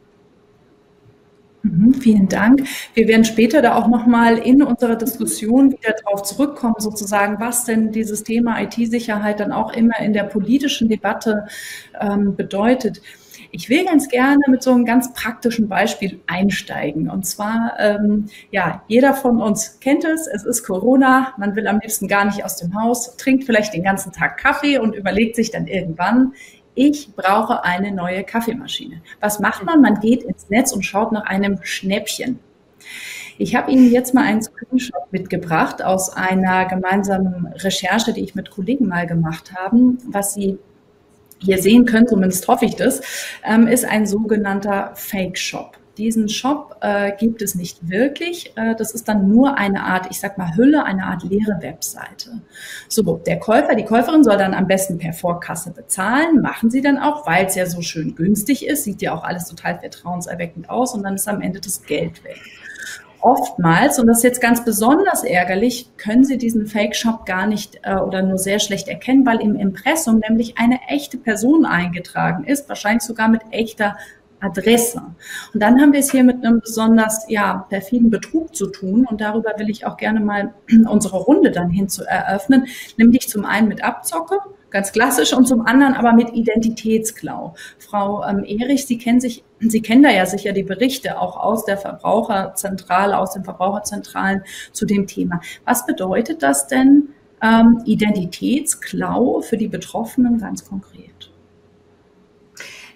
Speaker 1: Vielen Dank. Wir werden später da auch nochmal in unserer Diskussion wieder drauf zurückkommen, sozusagen, was denn dieses Thema IT-Sicherheit dann auch immer in der politischen Debatte bedeutet. Ich will ganz gerne mit so einem ganz praktischen Beispiel einsteigen. Und zwar, jeder von uns kennt es ist Corona, man will am liebsten gar nicht aus dem Haus, trinkt vielleicht den ganzen Tag Kaffee und überlegt sich dann irgendwann, ich brauche eine neue Kaffeemaschine. Was macht man? Man geht ins Netz und schaut nach einem Schnäppchen. Ich habe Ihnen jetzt mal einen Screenshot mitgebracht aus einer gemeinsamen Recherche, die ich mit Kollegen mal gemacht habe. Was Sie hier sehen können, zumindest hoffe ich das, ist ein sogenannter Fake-Shop. Diesen Shop gibt es nicht wirklich. Das ist dann nur eine Art, ich sag mal Hülle, eine Art leere Webseite. So, der Käufer, die Käuferin soll dann am besten per Vorkasse bezahlen. Machen sie dann auch, weil es ja so schön günstig ist. Sieht ja auch alles total vertrauenserweckend aus und dann ist am Ende das Geld weg. Oftmals, und das ist jetzt ganz besonders ärgerlich, können Sie diesen Fake-Shop gar nicht oder nur sehr schlecht erkennen, weil im Impressum nämlich eine echte Person eingetragen ist, wahrscheinlich sogar mit echter Adresse. Und dann haben wir es hier mit einem besonders perfiden Betrug zu tun und darüber will ich auch gerne mal unsere Runde dann hin zu eröffnen, nämlich zum einen mit Abzocke, ganz klassisch, und zum anderen aber mit Identitätsklau. Frau Erich, Sie kennen da ja sicher die Berichte auch aus der Verbraucherzentrale, aus den Verbraucherzentralen zu dem Thema. Was bedeutet das denn, Identitätsklau für die Betroffenen ganz konkret?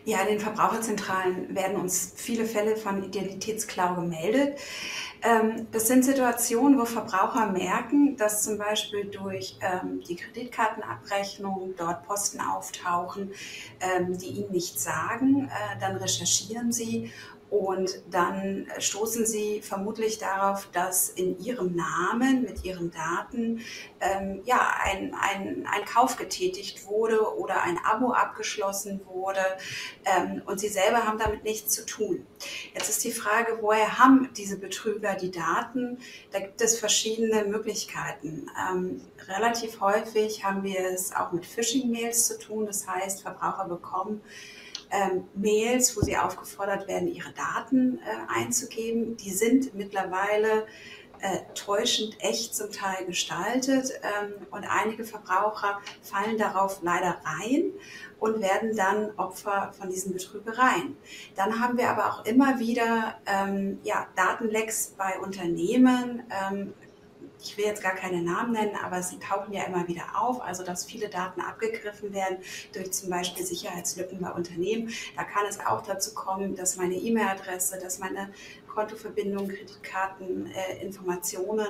Speaker 8: Ja, in den Verbraucherzentralen werden uns viele Fälle von Identitätsklau gemeldet. Das sind Situationen, wo Verbraucher merken, dass zum Beispiel durch die Kreditkartenabrechnung dort Posten auftauchen, die ihnen nichts sagen. Dann recherchieren sie und dann stoßen sie vermutlich darauf, dass in ihrem Namen, mit ihren Daten, ein Kauf getätigt wurde oder ein Abo abgeschlossen wurde, und sie selber haben damit nichts zu tun. Jetzt ist die Frage, woher haben diese Betrüger die Daten? Da gibt es verschiedene Möglichkeiten. Relativ häufig haben wir es auch mit Phishing-Mails zu tun. Das heißt, Verbraucher bekommen Mails, wo sie aufgefordert werden, ihre Daten einzugeben. Die sind mittlerweile täuschend echt zum Teil gestaltet, und einige Verbraucher fallen darauf leider rein und werden dann Opfer von diesen Betrügereien. Dann haben wir aber auch immer wieder Datenlecks bei Unternehmen. Ich will jetzt gar keine Namen nennen, aber sie tauchen ja immer wieder auf, also dass viele Daten abgegriffen werden durch zum Beispiel Sicherheitslücken bei Unternehmen. Da kann es auch dazu kommen, dass meine E-Mail-Adresse, dass meine Kontoverbindung, Kreditkarten, Informationen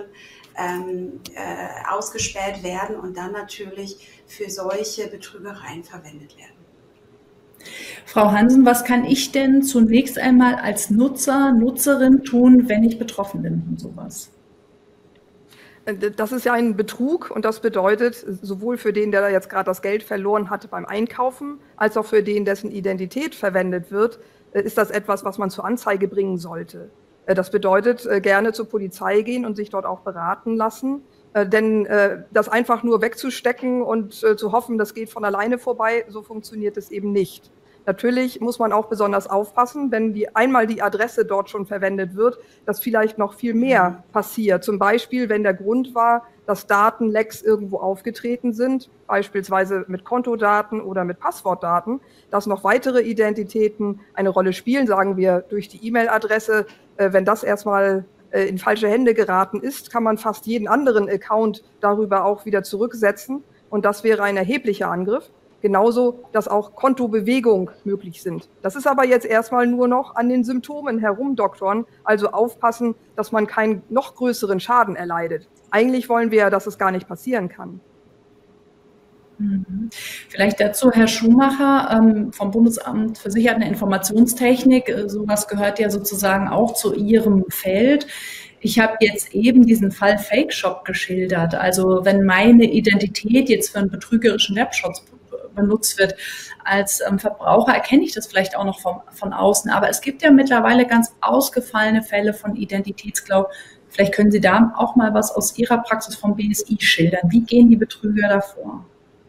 Speaker 8: ausgespäht werden und dann natürlich für solche Betrügereien verwendet werden.
Speaker 1: Frau Hansen, was kann ich denn zunächst einmal als Nutzer, Nutzerin tun, wenn ich betroffen bin von sowas?
Speaker 5: Das ist ja ein Betrug und das bedeutet, sowohl für den, der da jetzt gerade das Geld verloren hatte beim Einkaufen, als auch für den, dessen Identität verwendet wird, ist das etwas, was man zur Anzeige bringen sollte. Das bedeutet, gerne zur Polizei gehen und sich dort auch beraten lassen. Denn das einfach nur wegzustecken und zu hoffen, das geht von alleine vorbei, so funktioniert es eben nicht. Natürlich muss man auch besonders aufpassen, wenn einmal die Adresse dort schon verwendet wird, dass vielleicht noch viel mehr passiert. Zum Beispiel, wenn der Grund war, dass Datenlecks irgendwo aufgetreten sind, beispielsweise mit Kontodaten oder mit Passwortdaten, dass noch weitere Identitäten eine Rolle spielen, sagen wir durch die E-Mail-Adresse. Wenn das erstmal in falsche Hände geraten ist, kann man fast jeden anderen Account darüber auch wieder zurücksetzen. Und das wäre ein erheblicher Angriff. Genauso, dass auch Kontobewegungen möglich sind. Das ist aber jetzt erstmal nur noch an den Symptomen herumdoktern, also aufpassen, dass man keinen noch größeren Schaden erleidet. Eigentlich wollen wir ja, dass es gar nicht passieren kann.
Speaker 1: Vielleicht dazu Herr Schumacher vom Bundesamt für Sicherheit und Informationstechnik. Sowas gehört ja sozusagen auch zu Ihrem Feld. Ich habe jetzt eben diesen Fall Fake Shop geschildert. Also wenn meine Identität jetzt für einen betrügerischen Webshop benutzt wird, als Verbraucher erkenne ich das vielleicht auch noch von außen. Aber es gibt ja mittlerweile ganz ausgefallene Fälle von Identitätsklau. Vielleicht können Sie da auch mal was aus Ihrer Praxis vom BSI schildern. Wie gehen die Betrüger davor?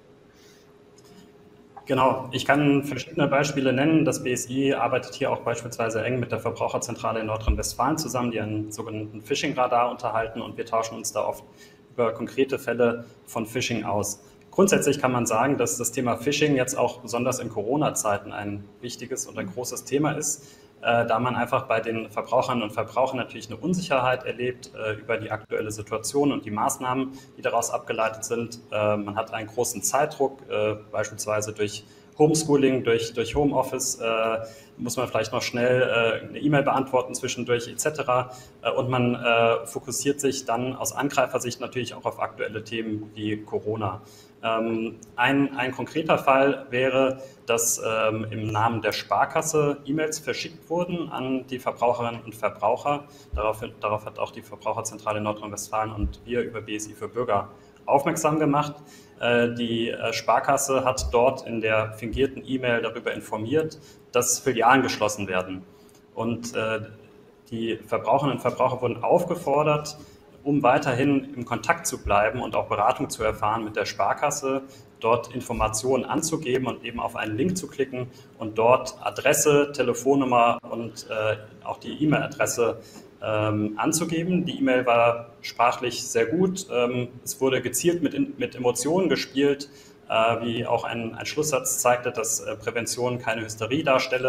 Speaker 6: Genau, ich kann verschiedene Beispiele nennen. Das BSI arbeitet hier auch beispielsweise eng mit der Verbraucherzentrale in Nordrhein-Westfalen zusammen, die einen sogenannten Phishing-Radar unterhalten, und wir tauschen uns da oft über konkrete Fälle von Phishing aus. Grundsätzlich kann man sagen, dass das Thema Phishing jetzt auch besonders in Corona-Zeiten ein wichtiges und ein großes Thema ist, da man einfach bei den Verbraucherinnen und Verbrauchern natürlich eine Unsicherheit erlebt über die aktuelle Situation und die Maßnahmen, die daraus abgeleitet sind. Man hat einen großen Zeitdruck, beispielsweise durch Homeschooling, durch Homeoffice, muss man vielleicht noch schnell eine E-Mail beantworten zwischendurch etc. Und man fokussiert sich dann aus Angreifersicht natürlich auch auf aktuelle Themen wie Corona. Ein konkreter Fall wäre, dass im Namen der Sparkasse E-Mails verschickt wurden an die Verbraucherinnen und Verbraucher. Darauf hat auch die Verbraucherzentrale Nordrhein-Westfalen und wir über BSI für Bürger aufmerksam gemacht. Die Sparkasse hat dort in der fingierten E-Mail darüber informiert, dass Filialen geschlossen werden. Und die Verbraucherinnen und Verbraucher wurden aufgefordert, um weiterhin im Kontakt zu bleiben und auch Beratung zu erfahren mit der Sparkasse, dort Informationen anzugeben und eben auf einen Link zu klicken und dort Adresse, Telefonnummer und auch die E-Mail-Adresse anzugeben. Die E-Mail war sprachlich sehr gut. Es wurde gezielt mit Emotionen gespielt, wie auch ein Schlusssatz zeigte, dass Prävention keine Hysterie darstelle.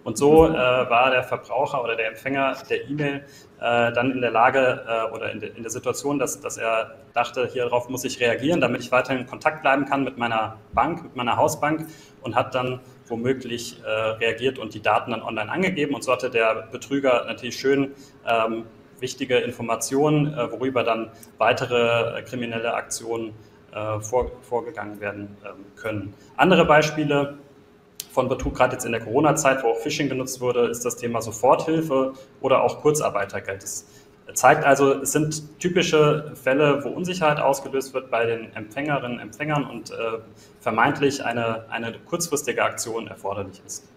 Speaker 6: Und so war der Verbraucher oder der Empfänger der E-Mail dann in der Lage oder in der Situation, dass er dachte, hierauf muss ich reagieren, damit ich weiterhin in Kontakt bleiben kann mit meiner Bank, mit meiner Hausbank, und hat dann womöglich reagiert und die Daten dann online angegeben. Und so hatte der Betrüger natürlich schön wichtige Informationen, worüber dann weitere kriminelle Aktionen vorgegangen werden können. Andere Beispiele von Betrug, gerade jetzt in der Corona-Zeit, wo auch Phishing genutzt wurde, ist das Thema Soforthilfe oder auch Kurzarbeitergeld. Das zeigt also, es sind typische Fälle, wo Unsicherheit ausgelöst wird bei den Empfängerinnen und Empfängern und vermeintlich eine kurzfristige Aktion erforderlich ist.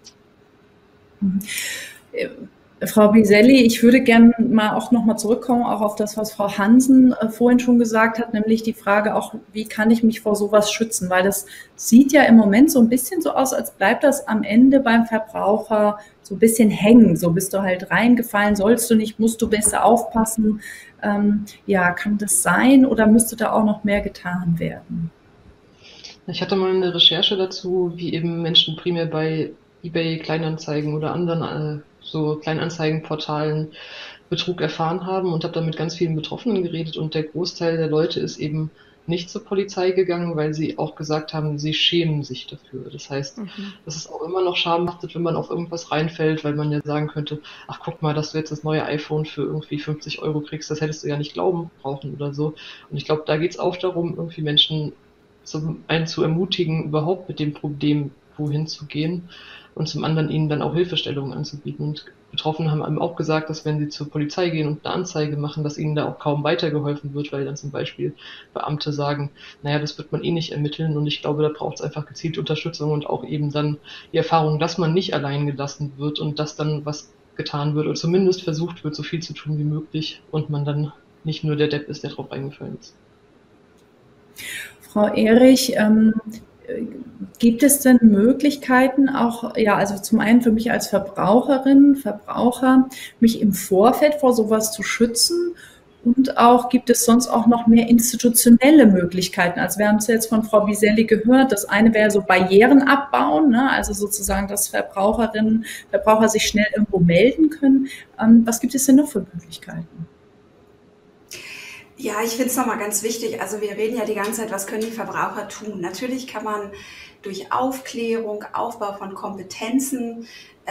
Speaker 1: Frau Biselli, ich würde gerne mal auch nochmal zurückkommen, auch auf das, was Frau Hansen vorhin schon gesagt hat, nämlich die Frage auch, wie kann ich mich vor sowas schützen? Weil das sieht ja im Moment so ein bisschen so aus, als bleibt das am Ende beim Verbraucher so ein bisschen hängen. So bist du halt reingefallen, sollst du nicht, musst du besser aufpassen. Ja, kann das sein oder müsste da auch noch mehr getan werden?
Speaker 7: Ich hatte mal eine Recherche dazu, wie eben Menschen primär bei eBay Kleinanzeigen oder anderen so Kleinanzeigenportalen Betrug erfahren haben und habe dann mit ganz vielen Betroffenen geredet und der Großteil der Leute ist eben nicht zur Polizei gegangen, weil sie auch gesagt haben, sie schämen sich dafür. Das heißt, das ist auch immer noch schambehaftet, wenn man auf irgendwas reinfällt, weil man ja sagen könnte, ach guck mal, dass du jetzt das neue iPhone für irgendwie 50 € kriegst, das hättest du ja nicht glauben brauchen oder so. Und ich glaube, da geht es auch darum, irgendwie Menschen einen zu ermutigen, überhaupt mit dem Problem wohin zu gehen und zum anderen ihnen dann auch Hilfestellungen anzubieten. Und Betroffene haben einem auch gesagt, dass wenn sie zur Polizei gehen und eine Anzeige machen, dass ihnen da auch kaum weitergeholfen wird, weil dann zum Beispiel Beamte sagen, naja, das wird man eh nicht ermitteln. Und ich glaube, da braucht es einfach gezielte Unterstützung und auch eben dann die Erfahrung, dass man nicht allein gelassen wird und dass dann was getan wird oder zumindest versucht wird, so viel zu tun wie möglich und man dann nicht nur der Depp ist, der drauf reingefallen ist.
Speaker 1: Frau Erich, gibt es denn Möglichkeiten auch, ja, also zum einen für mich als Verbraucherin, Verbraucher, mich im Vorfeld vor sowas zu schützen und auch gibt es sonst auch noch mehr institutionelle Möglichkeiten? Also wir haben es jetzt von Frau Biselli gehört, das eine wäre so Barrieren abbauen, ne? Also sozusagen, dass Verbraucherinnen, Verbraucher sich schnell irgendwo melden können. Was gibt es denn noch für Möglichkeiten?
Speaker 8: Ja, ich finde es nochmal ganz wichtig. Also wir reden ja die ganze Zeit, was können die Verbraucher tun? Natürlich kann man durch Aufklärung, Aufbau von Kompetenzen,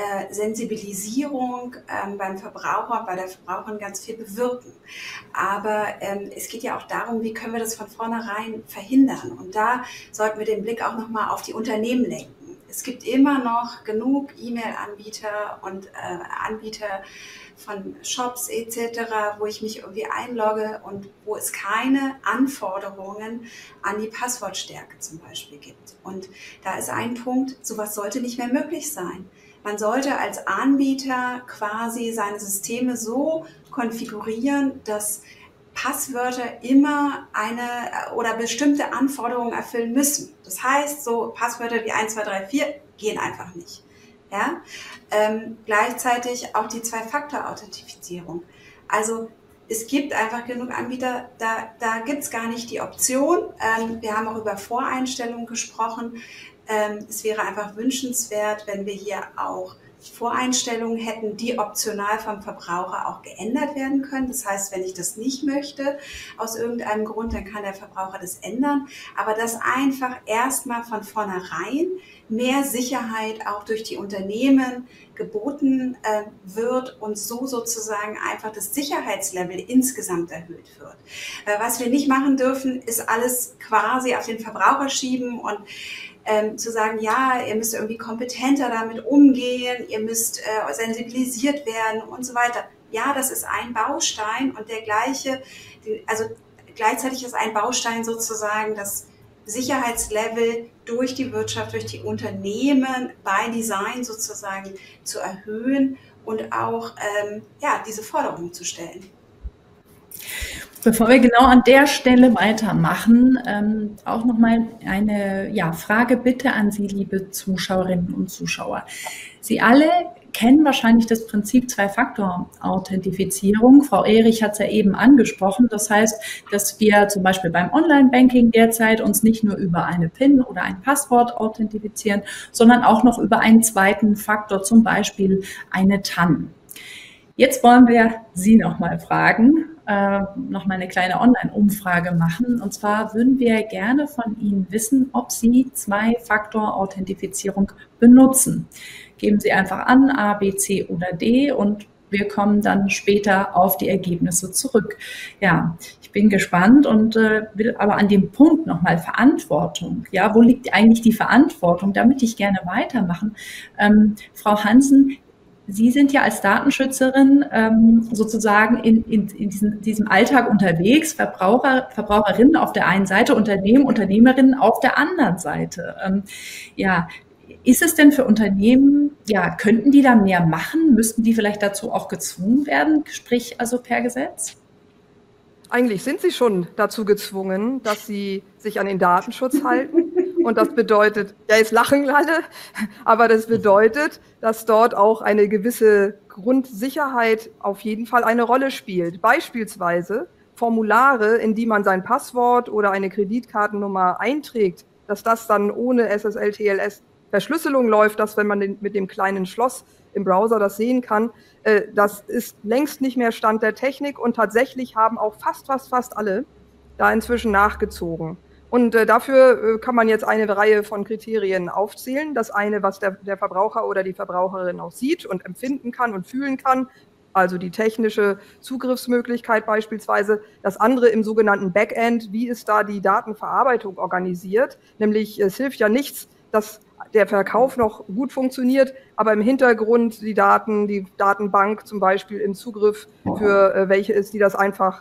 Speaker 8: Sensibilisierung beim Verbraucher, bei der Verbraucherin ganz viel bewirken. Aber es geht ja auch darum, wie können wir das von vornherein verhindern? Und da sollten wir den Blick auch nochmal auf die Unternehmen lenken. Es gibt immer noch genug E-Mail-Anbieter und Anbieter von Shops etc., wo ich mich irgendwie einlogge und wo es keine Anforderungen an die Passwortstärke zum Beispiel gibt. Und da ist ein Punkt, sowas sollte nicht mehr möglich sein. Man sollte als Anbieter quasi seine Systeme so konfigurieren, dass Passwörter immer eine oder bestimmte Anforderungen erfüllen müssen. Das heißt, so Passwörter wie 1, 2, 3, 4 gehen einfach nicht. Ja? Gleichzeitig auch die Zwei-Faktor-Authentifizierung. Also es gibt einfach genug Anbieter, da gibt es gar nicht die Option. Wir haben auch über Voreinstellungen gesprochen. Es wäre einfach wünschenswert, wenn wir hier auch Voreinstellungen hätten, die optional vom Verbraucher auch geändert werden können. Das heißt, wenn ich das nicht möchte, aus irgendeinem Grund, dann kann der Verbraucher das ändern. Aber dass einfach erstmal von vornherein mehr Sicherheit auch durch die Unternehmen geboten wird und so sozusagen einfach das Sicherheitslevel insgesamt erhöht wird. Was wir nicht machen dürfen, ist alles quasi auf den Verbraucher schieben und zu sagen, ja, ihr müsst irgendwie kompetenter damit umgehen, ihr müsst sensibilisiert werden und so weiter. Ja, das ist ein Baustein und der gleiche, also gleichzeitig ist ein Baustein sozusagen das Sicherheitslevel durch die Wirtschaft, durch die Unternehmen by Design sozusagen zu erhöhen und auch ja, diese Forderungen zu stellen.
Speaker 1: Bevor wir genau an der Stelle weitermachen, auch nochmal eine Frage bitte an Sie, liebe Zuschauerinnen und Zuschauer. Sie alle kennen wahrscheinlich das Prinzip Zwei-Faktor-Authentifizierung. Frau Erich hat es ja eben angesprochen. Das heißt, dass wir zum Beispiel beim Online-Banking derzeit uns nicht nur über eine PIN oder ein Passwort authentifizieren, sondern auch noch über einen zweiten Faktor, zum Beispiel eine TAN. Jetzt wollen wir Sie nochmal fragen, nochmal eine kleine Online-Umfrage machen. Und zwar würden wir gerne von Ihnen wissen, ob Sie Zwei-Faktor-Authentifizierung benutzen. Geben Sie einfach an, A, B, C oder D, und wir kommen dann später auf die Ergebnisse zurück. Ja, ich bin gespannt und will aber an dem Punkt nochmal Verantwortung. Ja, wo liegt eigentlich die Verantwortung? Da möchte ich gerne weitermachen. Frau Hansen, Sie sind ja als Datenschützerin sozusagen in diesem Alltag unterwegs, Verbraucherinnen auf der einen Seite, Unternehmerinnen auf der anderen Seite. Ja, ist es denn für Unternehmen, ja, könnten die da mehr machen? Müssten die vielleicht dazu auch gezwungen werden, sprich also per Gesetz?
Speaker 5: Eigentlich sind sie schon dazu gezwungen, dass sie sich an den Datenschutz halten. Und das bedeutet, ja, jetzt lachen alle, aber das bedeutet, dass dort auch eine gewisse Grundsicherheit auf jeden Fall eine Rolle spielt. Beispielsweise Formulare, in die man sein Passwort oder eine Kreditkartennummer einträgt, dass das dann ohne SSL-TLS Verschlüsselung läuft, dass wenn man mit dem kleinen Schloss im Browser das sehen kann, das ist längst nicht mehr Stand der Technik, und tatsächlich haben auch fast alle da inzwischen nachgezogen. Und dafür kann man jetzt eine Reihe von Kriterien aufzählen. Das eine, was der Verbraucher oder die Verbraucherin auch sieht und empfinden kann und fühlen kann, also die technische Zugriffsmöglichkeit beispielsweise. Das andere im sogenannten Backend, wie ist da die Datenverarbeitung organisiert? Nämlich es hilft ja nichts, dass der Verkauf noch gut funktioniert, aber im Hintergrund die Datenbank zum Beispiel im Zugriff für welche ist, die das einfach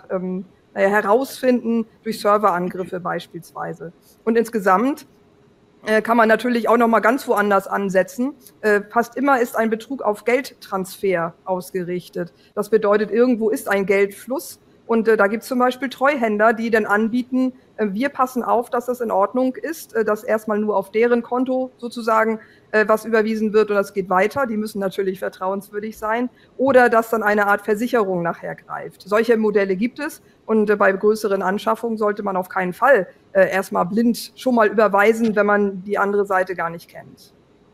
Speaker 5: herausfinden durch Serverangriffe beispielsweise. Und insgesamt kann man natürlich auch noch mal ganz woanders ansetzen. Fast immer ist ein Betrug auf Geldtransfer ausgerichtet. Das bedeutet, irgendwo ist ein Geldfluss. Und da gibt es zum Beispiel Treuhänder, die dann anbieten, wir passen auf, dass das in Ordnung ist, dass erstmal nur auf deren Konto sozusagen was überwiesen wird und das geht weiter. Die müssen natürlich vertrauenswürdig sein. Oder dass dann eine Art Versicherung nachher greift. Solche Modelle gibt es, und bei größeren Anschaffungen sollte man auf keinen Fall erstmal blind schon mal überweisen, wenn man die andere Seite gar nicht kennt.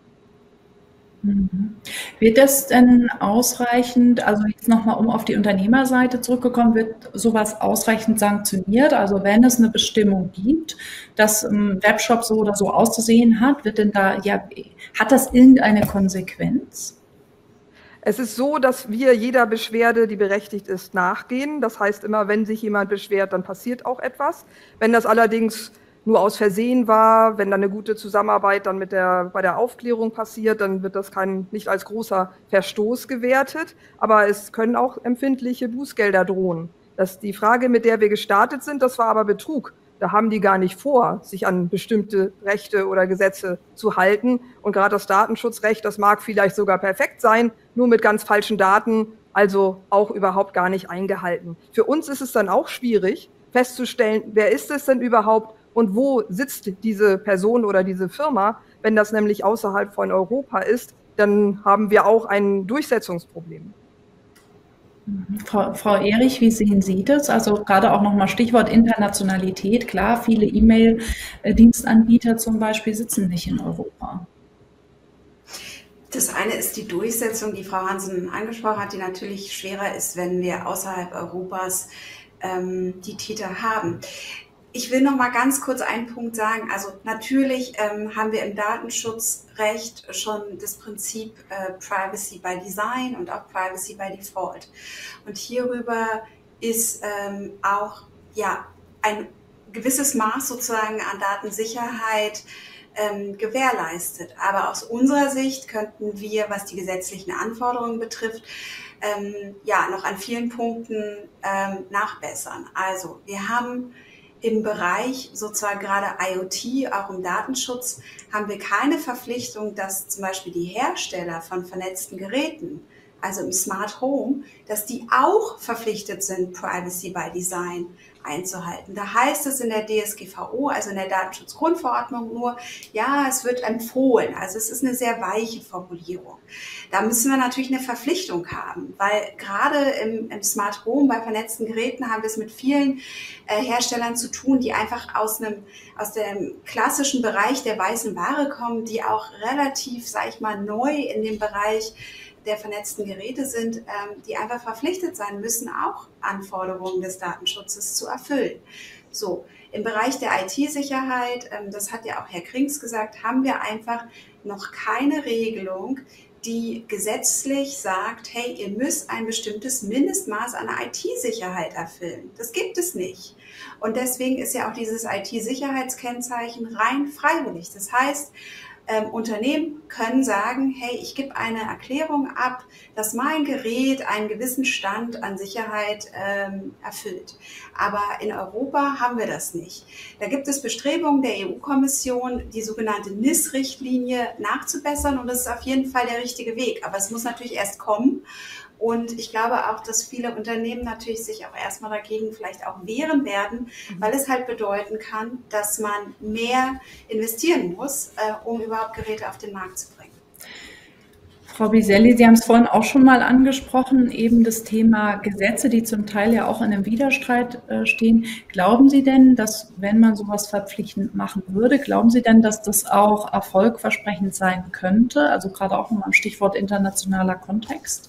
Speaker 1: Wird das denn ausreichend, also jetzt nochmal um auf die Unternehmerseite zurückgekommen, wird sowas ausreichend sanktioniert? Also wenn es eine Bestimmung gibt, dass ein Webshop so oder so auszusehen hat, wird denn da, ja, hat das irgendeine Konsequenz?
Speaker 5: Es ist so, dass wir jeder Beschwerde, die berechtigt ist, nachgehen. Das heißt immer, wenn sich jemand beschwert, dann passiert auch etwas. Wenn das allerdings nur aus Versehen war, wenn dann eine gute Zusammenarbeit dann bei der Aufklärung passiert, dann wird das nicht als großer Verstoß gewertet. Aber es können auch empfindliche Bußgelder drohen. Die Frage, mit der wir gestartet sind, das war aber Betrug. Da haben die gar nicht vor, sich an bestimmte Rechte oder Gesetze zu halten. Und gerade das Datenschutzrecht, das mag vielleicht sogar perfekt sein, nur mit ganz falschen Daten, also auch überhaupt gar nicht eingehalten. Für uns ist es dann auch schwierig, festzustellen, wer ist es denn überhaupt und wo sitzt diese Person oder diese Firma. Wenn das nämlich außerhalb von Europa ist, dann haben wir auch ein Durchsetzungsproblem.
Speaker 1: Frau Erich, wie sehen Sie das? Also gerade auch nochmal Stichwort Internationalität. Klar, viele E-Mail-Dienstanbieter zum Beispiel sitzen nicht in Europa.
Speaker 8: Das eine ist die Durchsetzung, die Frau Hansen angesprochen hat, die natürlich schwerer ist, wenn wir außerhalb Europas die Täter haben. Ich will noch mal ganz kurz einen Punkt sagen. Also natürlich haben wir im Datenschutzrecht schon das Prinzip Privacy by Design und auch Privacy by Default. Und hierüber ist auch ja ein gewisses Maß sozusagen an Datensicherheit gewährleistet. Aber aus unserer Sicht könnten wir, was die gesetzlichen Anforderungen betrifft, ja noch an vielen Punkten nachbessern. Also wir haben im Bereich sozusagen gerade IoT, auch im Datenschutz, haben wir keine Verpflichtung, dass zum Beispiel die Hersteller von vernetzten Geräten, also im Smart Home, dass die auch verpflichtet sind, Privacy by Design einzuhalten. Da heißt es in der DSGVO, also in der Datenschutzgrundverordnung nur, ja, es wird empfohlen. Also es ist eine sehr weiche Formulierung. Da müssen wir natürlich eine Verpflichtung haben, weil gerade im Smart Home, bei vernetzten Geräten, haben wir es mit vielen Herstellern zu tun, die einfach aus dem klassischen Bereich der weißen Ware kommen, die auch relativ, sag ich mal, neu in dem Bereich der vernetzten Geräte sind, die einfach verpflichtet sein müssen, auch Anforderungen des Datenschutzes zu erfüllen. So, im Bereich der IT-Sicherheit, das hat ja auch Herr Krings gesagt, haben wir einfach noch keine Regelung, die gesetzlich sagt, hey, ihr müsst ein bestimmtes Mindestmaß an IT-Sicherheit erfüllen. Das gibt es nicht. Und deswegen ist ja auch dieses IT-Sicherheitskennzeichen rein freiwillig. Das heißt, Unternehmen können sagen, hey, ich gebe eine Erklärung ab, dass mein Gerät einen gewissen Stand an Sicherheit erfüllt. Aber in Europa haben wir das nicht. Da gibt es Bestrebungen der EU-Kommission, die sogenannte NIS-Richtlinie nachzubessern, und das ist auf jeden Fall der richtige Weg. Aber es muss natürlich erst kommen. Und ich glaube auch, dass viele Unternehmen natürlich sich auch erstmal dagegen vielleicht auch wehren werden, weil es halt bedeuten kann, dass man mehr investieren muss, um überhaupt Geräte auf den Markt zu bringen.
Speaker 1: Frau Biselli, Sie haben es vorhin auch schon mal angesprochen, eben das Thema Gesetze, die zum Teil ja auch in einem Widerstreit stehen. Glauben Sie denn, dass, wenn man sowas verpflichtend machen würde, glauben Sie denn, dass das auch erfolgversprechend sein könnte? Also gerade auch nochmal am Stichwort internationaler Kontext?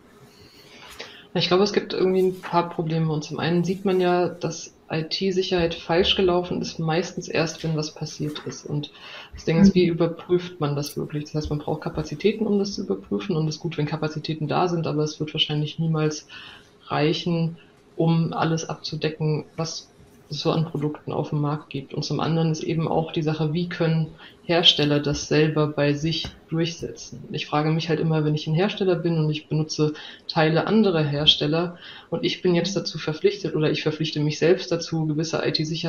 Speaker 7: Ich glaube, es gibt irgendwie ein paar Probleme. Und zum einen sieht man ja, dass IT-Sicherheit falsch gelaufen ist, meistens erst, wenn was passiert ist. Und das Ding ist, wie überprüft man das wirklich? Das heißt, man braucht Kapazitäten, um das zu überprüfen. Und es ist gut, wenn Kapazitäten da sind, aber es wird wahrscheinlich niemals reichen, um alles abzudecken, was es so an Produkten auf dem Markt gibt. Und zum anderen ist eben auch die Sache, wie können Hersteller das selber bei sich durchsetzen. Ich frage mich halt immer, wenn ich ein Hersteller bin und ich benutze Teile anderer Hersteller und ich bin jetzt dazu verpflichtet oder ich verpflichte mich selbst dazu, gewisse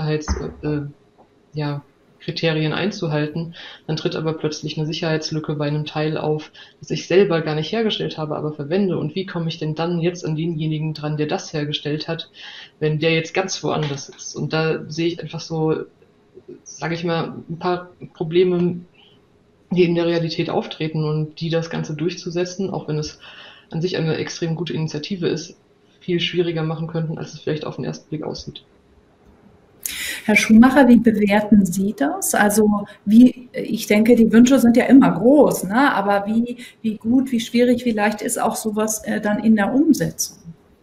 Speaker 7: IT-Sicherheitskriterien einzuhalten, dann tritt aber plötzlich eine Sicherheitslücke bei einem Teil auf, das ich selber gar nicht hergestellt habe, aber verwende. Und wie komme ich denn dann jetzt an denjenigen dran, der das hergestellt hat, wenn der jetzt ganz woanders ist? Und da sehe ich einfach so, sage ich mal, ein paar Probleme, die in der Realität auftreten und die das Ganze durchzusetzen, auch wenn es an sich eine extrem gute Initiative ist, viel schwieriger machen könnten, als es vielleicht auf den ersten Blick aussieht.
Speaker 1: Herr Schumacher, wie bewerten Sie das? Also ich denke, die Wünsche sind ja immer groß, ne? Aber wie gut, wie schwierig, wie leicht ist auch sowas dann in der Umsetzung?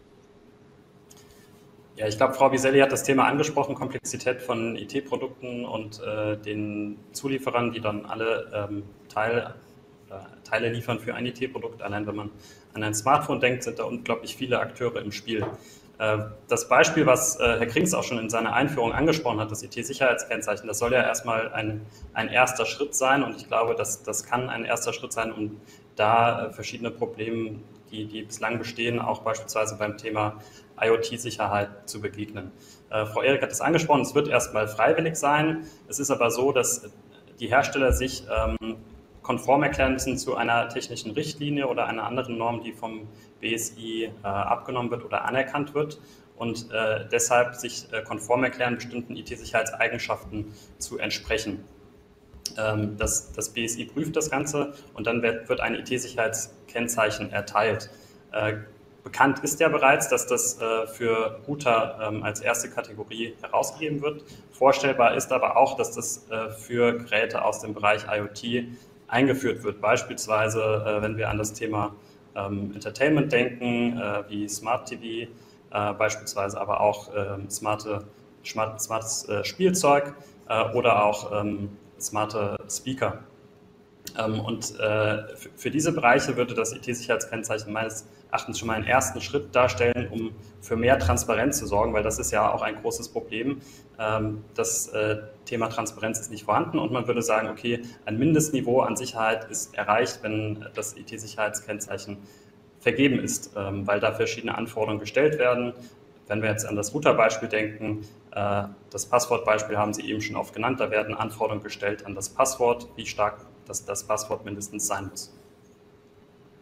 Speaker 6: Ja, ich glaube, Frau Biselli hat das Thema angesprochen, Komplexität von IT-Produkten und den Zulieferern, die dann alle Teile liefern für ein IT-Produkt. Allein wenn man an ein Smartphone denkt, sind da unglaublich viele Akteure im Spiel. Das Beispiel, was Herr Krings auch schon in seiner Einführung angesprochen hat, das IT-Sicherheitskennzeichen, das soll ja erstmal ein erster Schritt sein, und ich glaube, das kann ein erster Schritt sein, um da verschiedene Probleme, die bislang bestehen, auch beispielsweise beim Thema IoT-Sicherheit zu begegnen. Frau Erik hat es angesprochen, es wird erstmal freiwillig sein. Es ist aber so, dass die Hersteller sich konform erklären müssen zu einer technischen Richtlinie oder einer anderen Norm, die vom BSI abgenommen wird oder anerkannt wird, und deshalb sich konform erklären, bestimmten IT-Sicherheitseigenschaften zu entsprechen. Das BSI prüft das Ganze und dann wird ein IT-Sicherheitskennzeichen erteilt. Bekannt ist ja bereits, dass das für Router als erste Kategorie herausgegeben wird. Vorstellbar ist aber auch, dass das für Geräte aus dem Bereich IoT eingeführt wird. Beispielsweise, wenn wir an das Thema Entertainment denken, wie Smart TV, beispielsweise aber auch smartes Spielzeug oder auch smarte Speaker. Und für diese Bereiche würde das IT-Sicherheitskennzeichen meines Erachtens schon mal einen ersten Schritt darstellen, um für mehr Transparenz zu sorgen, weil das ist ja auch ein großes Problem. Das Thema Transparenz ist nicht vorhanden und man würde sagen, okay, ein Mindestniveau an Sicherheit ist erreicht, wenn das IT-Sicherheitskennzeichen vergeben ist, weil da verschiedene Anforderungen gestellt werden. Wenn wir jetzt an das Router-Beispiel denken, das Passwortbeispiel haben Sie eben schon oft genannt, da werden Anforderungen gestellt an das Passwort, wie stark das Passwort mindestens sein muss.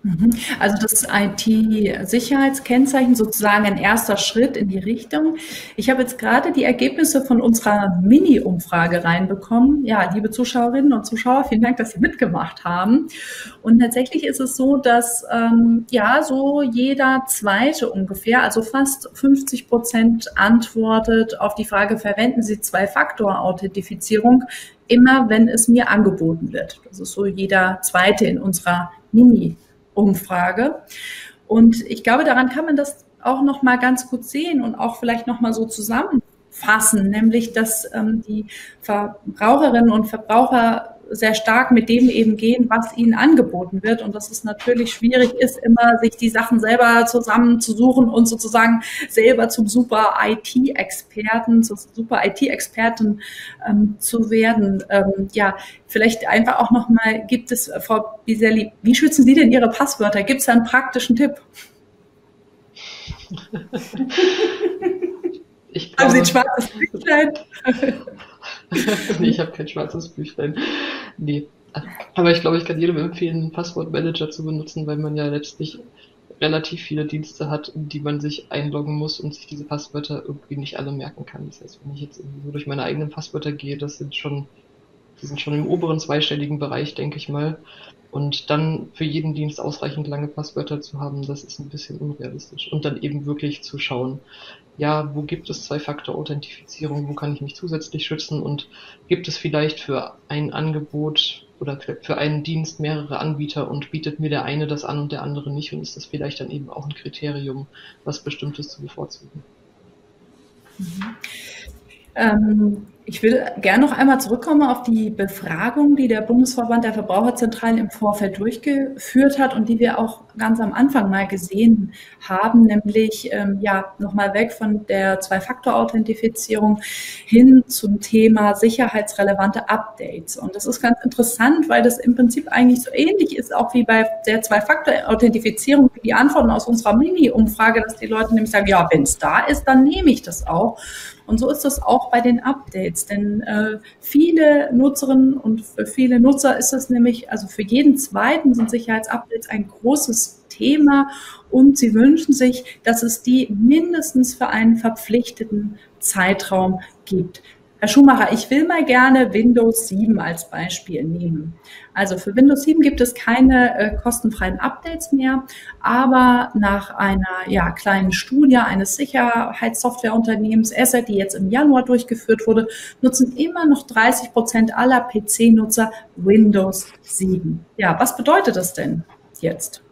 Speaker 1: Also das IT-Sicherheitskennzeichen sozusagen ein erster Schritt in die Richtung. Ich habe jetzt gerade die Ergebnisse von unserer Mini-Umfrage reinbekommen. Ja, liebe Zuschauerinnen und Zuschauer, vielen Dank, dass Sie mitgemacht haben. Und tatsächlich ist es so, dass ja so jeder Zweite ungefähr, also fast 50% antwortet auf die Frage, verwenden Sie Zwei-Faktor-Authentifizierung, immer wenn es mir angeboten wird. Das ist so jeder Zweite in unserer Mini-Umfrage. Und ich glaube, daran kann man das auch noch mal ganz gut sehen und auch vielleicht noch mal so zusammenfassen, nämlich dass die Verbraucherinnen und Verbraucher sehr stark mit dem eben gehen, was ihnen angeboten wird und dass es natürlich schwierig ist, immer sich die Sachen selber zusammenzusuchen und sozusagen selber zum super IT-Experten, zur super IT-Expertin zu werden. Ja, vielleicht einfach auch noch mal, gibt es, Frau Biselli, wie schützen Sie denn Ihre Passwörter? Gibt es da einen praktischen Tipp? Haben Sie ein schwarzes Büchlein?
Speaker 7: Nee, ich habe kein schwarzes Büchlein. Nee. Aber ich glaube, ich kann jedem empfehlen, einen Passwortmanager zu benutzen, weil man ja letztlich relativ viele Dienste hat, in die man sich einloggen muss und sich diese Passwörter irgendwie nicht alle merken kann. Das heißt, wenn ich jetzt irgendwie so durch meine eigenen Passwörter gehe, die sind schon im oberen zweistelligen Bereich, denke ich mal. Und dann für jeden Dienst ausreichend lange Passwörter zu haben, das ist ein bisschen unrealistisch. Und dann eben wirklich zu schauen, ja, wo gibt es Zwei-Faktor-Authentifizierung, wo kann ich mich zusätzlich schützen und gibt es vielleicht für ein Angebot oder für einen Dienst mehrere Anbieter und bietet mir der eine das an und der andere nicht und ist das vielleicht dann eben auch ein Kriterium, was Bestimmtes zu bevorzugen.
Speaker 1: Ich will gerne noch einmal zurückkommen auf die Befragung, die der Bundesverband der Verbraucherzentralen im Vorfeld durchgeführt hat und die wir auch ganz am Anfang mal gesehen haben, nämlich ja nochmal weg von der Zwei-Faktor-Authentifizierung hin zum Thema sicherheitsrelevante Updates. Und das ist ganz interessant, weil das im Prinzip eigentlich so ähnlich ist, auch wie bei der Zwei-Faktor-Authentifizierung, die Antworten aus unserer Mini-Umfrage, dass die Leute nämlich sagen, ja, wenn es da ist, dann nehme ich das auch. Und so ist das auch bei den Updates, denn viele Nutzerinnen und für viele Nutzer ist das nämlich, also für jeden Zweiten sind Sicherheitsupdates ein großes Thema und sie wünschen sich, dass es die mindestens für einen verpflichteten Zeitraum gibt. Herr Schumacher, ich will mal gerne Windows 7 als Beispiel nehmen. Also für Windows 7 gibt es keine kostenfreien Updates mehr, aber nach einer kleinen Studie eines Sicherheitssoftwareunternehmens ESSET, die jetzt im Januar durchgeführt wurde, nutzen immer noch 30% aller PC-Nutzer Windows 7. Ja, was bedeutet das denn jetzt?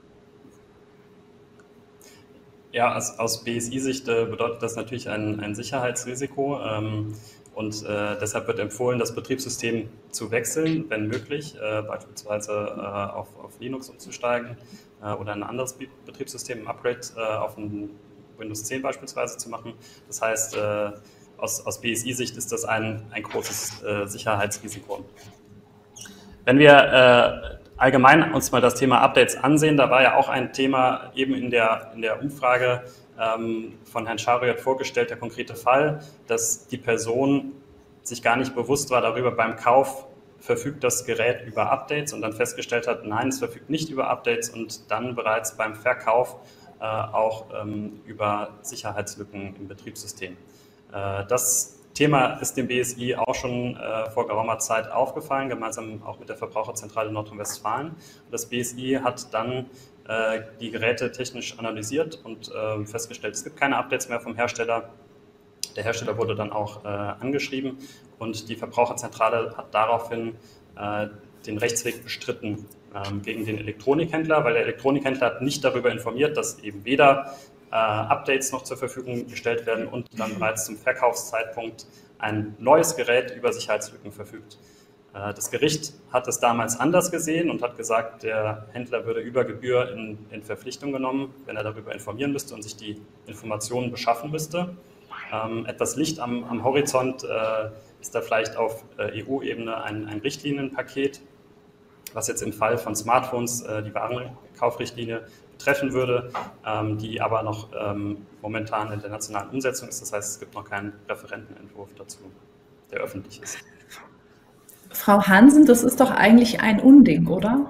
Speaker 6: Ja, aus BSI-Sicht bedeutet das natürlich ein Sicherheitsrisiko. Und deshalb wird empfohlen, das Betriebssystem zu wechseln, wenn möglich, beispielsweise auf Linux umzusteigen oder ein anderes Betriebssystem, ein Upgrade auf ein Windows 10 beispielsweise zu machen. Das heißt, aus BSI-Sicht ist das ein großes Sicherheitsrisiko. Wenn wir allgemein uns mal das Thema Updates ansehen, da war ja auch ein Thema eben in der Umfrage von Herrn Schariot vorgestellt, der konkrete Fall, dass die Person sich gar nicht bewusst war darüber, beim Kauf verfügt das Gerät über Updates und dann festgestellt hat, nein, es verfügt nicht über Updates und dann bereits beim Verkauf auch über Sicherheitslücken im Betriebssystem. Das Thema ist dem BSI auch schon vor geraumer Zeit aufgefallen, gemeinsam auch mit der Verbraucherzentrale Nordrhein-Westfalen. Das BSI hat dann die Geräte technisch analysiert und festgestellt, es gibt keine Updates mehr vom Hersteller. Der Hersteller wurde dann auch angeschrieben und die Verbraucherzentrale hat daraufhin den Rechtsweg bestritten gegen den Elektronikhändler, weil der Elektronikhändler hat nicht darüber informiert, dass eben weder Updates noch zur Verfügung gestellt werden und dann bereits zum Verkaufszeitpunkt ein neues Gerät über Sicherheitslücken verfügt. Das Gericht hat es damals anders gesehen und hat gesagt, der Händler würde über Gebühr in Verpflichtung genommen, wenn er darüber informieren müsste und sich die Informationen beschaffen müsste. Etwas Licht am Horizont ist da vielleicht auf EU-Ebene ein Richtlinienpaket, was jetzt im Fall von Smartphones die Warenkaufrichtlinie betreffen würde, die aber noch momentan in der nationalen Umsetzung ist. Das heißt, es gibt noch keinen Referentenentwurf dazu, der öffentlich ist.
Speaker 1: Frau Hansen, das ist doch eigentlich ein Unding, oder?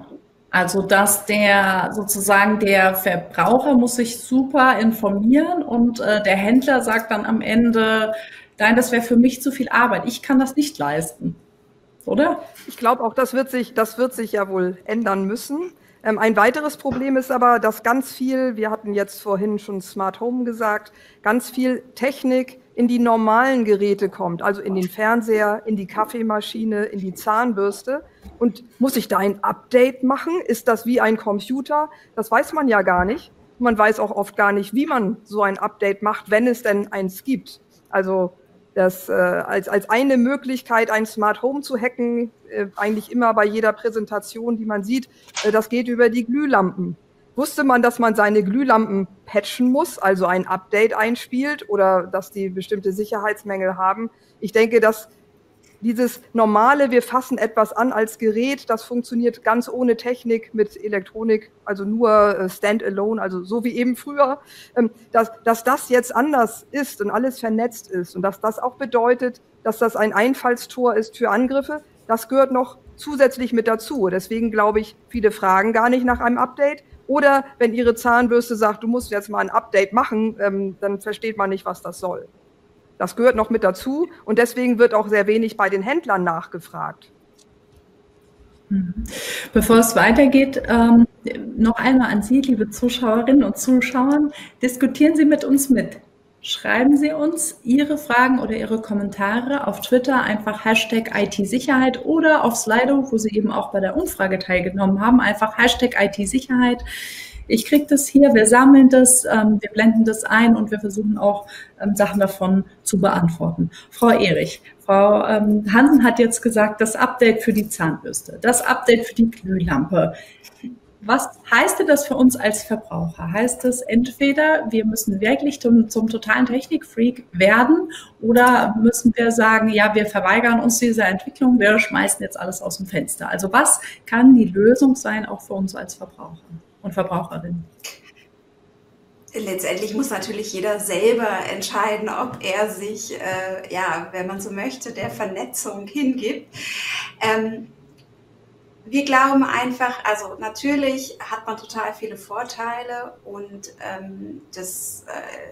Speaker 1: Also, dass der Verbraucher muss sich super informieren und der Händler sagt dann am Ende, nein, das wäre für mich zu viel Arbeit. Ich kann das nicht leisten, oder?
Speaker 5: Ich glaube auch, das wird sich ja wohl ändern müssen. Ein weiteres Problem ist aber, dass ganz viel, wir hatten jetzt vorhin schon Smart Home gesagt, ganz viel Technik in die normalen Geräte kommt, also in den Fernseher, in die Kaffeemaschine, in die Zahnbürste. Und muss ich da ein Update machen? Ist das wie ein Computer? Das weiß man ja gar nicht. Man weiß auch oft gar nicht, wie man so ein Update macht, wenn es denn eins gibt. Also das als eine Möglichkeit, ein Smart Home zu hacken, eigentlich immer bei jeder Präsentation, die man sieht, das geht über die Glühlampen. Wusste man, dass man seine Glühlampen patchen muss, also ein Update einspielt oder dass die bestimmte Sicherheitsmängel haben? Ich denke, dass dieses normale, wir fassen etwas an als Gerät, das funktioniert ganz ohne Technik mit Elektronik, also nur standalone, also so wie eben früher, dass das jetzt anders ist und alles vernetzt ist und dass das auch bedeutet, dass das ein Einfallstor ist für Angriffe, das gehört noch zusätzlich mit dazu. Deswegen glaube ich, viele fragen gar nicht nach einem Update. Oder wenn Ihre Zahnbürste sagt, du musst jetzt mal ein Update machen, dann versteht man nicht, was das soll. Das gehört noch mit dazu und deswegen wird auch sehr wenig bei den Händlern nachgefragt.
Speaker 1: Bevor es weitergeht, noch einmal an Sie, liebe Zuschauerinnen und Zuschauer, diskutieren Sie mit uns mit. Schreiben Sie uns Ihre Fragen oder Ihre Kommentare auf Twitter, einfach Hashtag IT-Sicherheit oder auf Slido, wo Sie eben auch bei der Umfrage teilgenommen haben, einfach Hashtag IT-Sicherheit. Ich kriege das hier, wir sammeln das, wir blenden das ein und wir versuchen auch Sachen davon zu beantworten. Frau Erich, Frau Hansen hat jetzt gesagt, das Update für die Zahnbürste, das Update für die Glühlampe. Was heißt denn das für uns als Verbraucher? Heißt es entweder, wir müssen wirklich zum totalen Technikfreak werden oder müssen wir sagen, ja, wir verweigern uns dieser Entwicklung, wir schmeißen jetzt alles aus dem Fenster. Also was kann die Lösung sein, auch für uns als Verbraucher und Verbraucherinnen?
Speaker 8: Letztendlich muss natürlich jeder selber entscheiden, ob er sich, wenn man so möchte, der Vernetzung hingibt. Wir glauben einfach, also natürlich hat man total viele Vorteile und das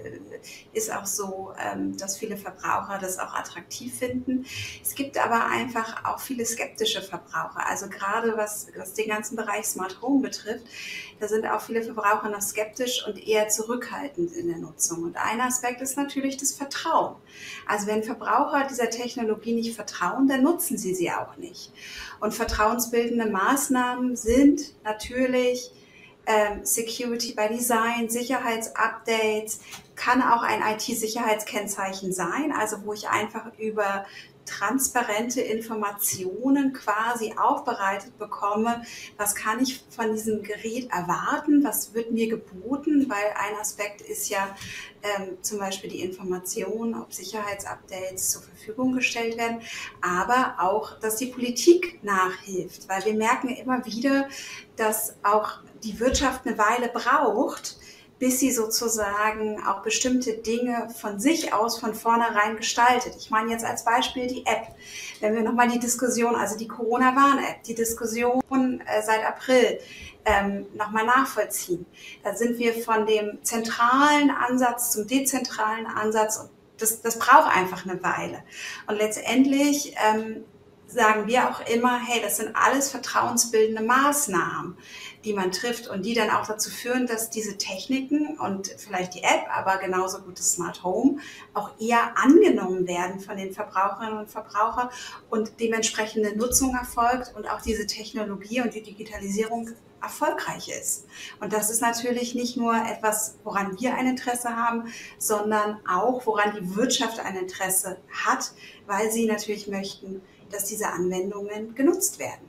Speaker 8: ist auch so, dass viele Verbraucher das auch attraktiv finden. Es gibt aber einfach auch viele skeptische Verbraucher, also gerade was den ganzen Bereich Smart Home betrifft, da sind auch viele Verbraucher noch skeptisch und eher zurückhaltend in der Nutzung. Und ein Aspekt ist natürlich das Vertrauen. Also wenn Verbraucher dieser Technologie nicht vertrauen, dann nutzen sie auch nicht. Und vertrauensbildende Maßnahmen sind natürlich Security by Design, Sicherheitsupdates, kann auch ein IT-Sicherheitskennzeichen sein, also wo ich einfach über transparente Informationen quasi aufbereitet bekomme, was kann ich von diesem Gerät erwarten, was wird mir geboten, weil ein Aspekt ist ja zum Beispiel die Information, ob Sicherheitsupdates zur Verfügung gestellt werden, aber auch, dass die Politik nachhilft, weil wir merken immer wieder, dass auch die Wirtschaft eine Weile braucht, bis sie sozusagen auch bestimmte Dinge von sich aus von vornherein gestaltet. Ich meine jetzt als Beispiel die App. Wenn wir nochmal die Diskussion, also die Corona-Warn-App, die Diskussion seit April nochmal nachvollziehen, da sind wir von dem zentralen Ansatz zum dezentralen Ansatz und das braucht einfach eine Weile. Und letztendlich sagen wir auch immer, hey, das sind alles vertrauensbildende Maßnahmen, die man trifft und die dann auch dazu führen, dass diese Techniken und vielleicht die App, aber genauso gut das Smart Home auch eher angenommen werden von den Verbraucherinnen und Verbrauchern und dementsprechende Nutzung erfolgt und auch diese Technologie und die Digitalisierung erfolgreich ist. Und das ist natürlich nicht nur etwas, woran wir ein Interesse haben, sondern auch, woran die Wirtschaft ein Interesse hat, weil sie natürlich möchten, dass diese Anwendungen genutzt werden.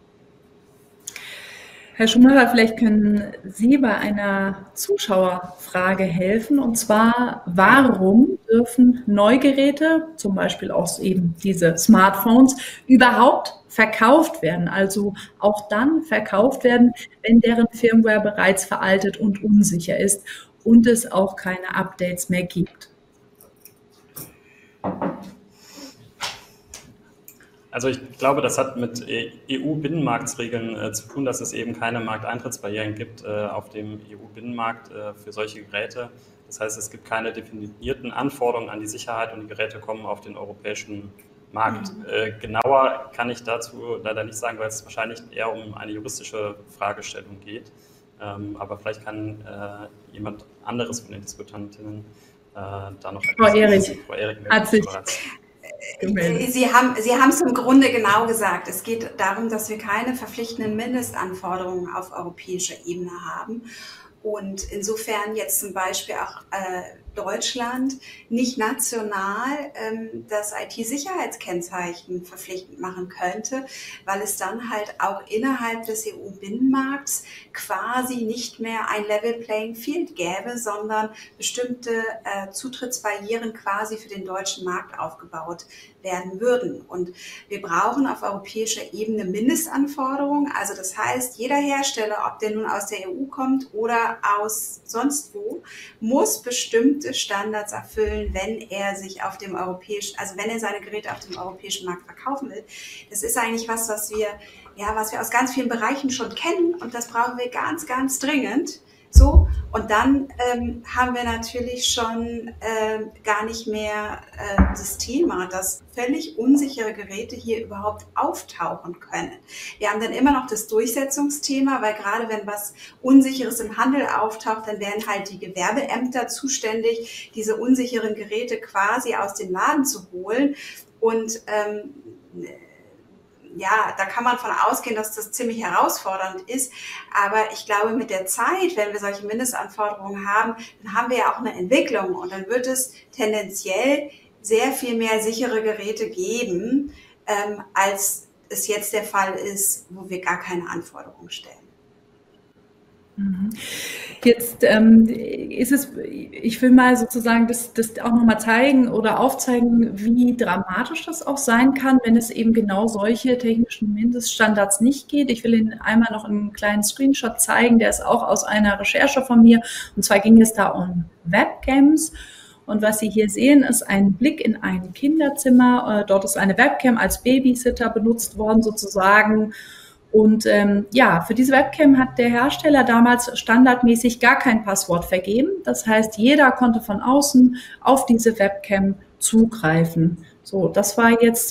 Speaker 1: Herr Schumacher, vielleicht können Sie bei einer Zuschauerfrage helfen. Und zwar, warum dürfen Neugeräte, zum Beispiel auch eben diese Smartphones, überhaupt verkauft werden? Also auch dann verkauft werden, wenn deren Firmware bereits veraltet und unsicher ist und es auch keine Updates mehr gibt.
Speaker 6: Also ich glaube, das hat mit EU-Binnenmarktsregeln zu tun, dass es eben keine Markteintrittsbarrieren gibt auf dem EU-Binnenmarkt für solche Geräte. Das heißt, es gibt keine definierten Anforderungen an die Sicherheit und die Geräte kommen auf den europäischen Markt. Genauer kann ich dazu leider nicht sagen, weil es wahrscheinlich eher um eine juristische Fragestellung geht. Aber vielleicht kann jemand anderes von den Diskutantinnen da noch etwas
Speaker 1: Frau Ehrig, hat sich
Speaker 8: Sie haben es im Grunde genau gesagt. Es geht darum, dass wir keine verpflichtenden Mindestanforderungen auf europäischer Ebene haben. Und insofern jetzt zum Beispiel auch Deutschland nicht national das IT-Sicherheitskennzeichen verpflichtend machen könnte, weil es dann halt auch innerhalb des EU-Binnenmarkts quasi nicht mehr ein Level Playing Field gäbe, sondern bestimmte Zutrittsbarrieren quasi für den deutschen Markt aufgebaut werden würden. Und wir brauchen auf europäischer Ebene Mindestanforderungen. Also das heißt, jeder Hersteller, ob der nun aus der EU kommt oder aus sonst wo, muss bestimmte Standards erfüllen, wenn er sich auf dem europäischen, also wenn er seine Geräte auf dem europäischen Markt verkaufen will. Das ist eigentlich was wir aus ganz vielen Bereichen schon kennen und das brauchen wir ganz, ganz dringend. So, und dann haben wir natürlich schon gar nicht mehr das Thema, dass völlig unsichere Geräte hier überhaupt auftauchen können. Wir haben dann immer noch das Durchsetzungsthema, weil gerade wenn was Unsicheres im Handel auftaucht, dann werden halt die Gewerbeämter zuständig, diese unsicheren Geräte quasi aus dem Laden zu holen. Und ja, da kann man von ausgehen, dass das ziemlich herausfordernd ist. Aber ich glaube, mit der Zeit, wenn wir solche Mindestanforderungen haben, dann haben wir ja auch eine Entwicklung. Und dann wird es tendenziell sehr viel mehr sichere Geräte geben, als es jetzt der Fall ist, wo wir gar keine Anforderungen stellen.
Speaker 1: Jetzt ist es, ich will mal sozusagen das auch nochmal zeigen oder aufzeigen, wie dramatisch das auch sein kann, wenn es eben genau solche technischen Mindeststandards nicht geht. Ich will Ihnen einmal noch einen kleinen Screenshot zeigen, der ist auch aus einer Recherche von mir. Und zwar ging es da um Webcams. Und was Sie hier sehen, ist ein Blick in ein Kinderzimmer. Dort ist eine Webcam als Babysitter benutzt worden sozusagen. Und ja, für diese Webcam hat der Hersteller damals standardmäßig gar kein Passwort vergeben. Das heißt, jeder konnte von außen auf diese Webcam zugreifen. So, das war jetzt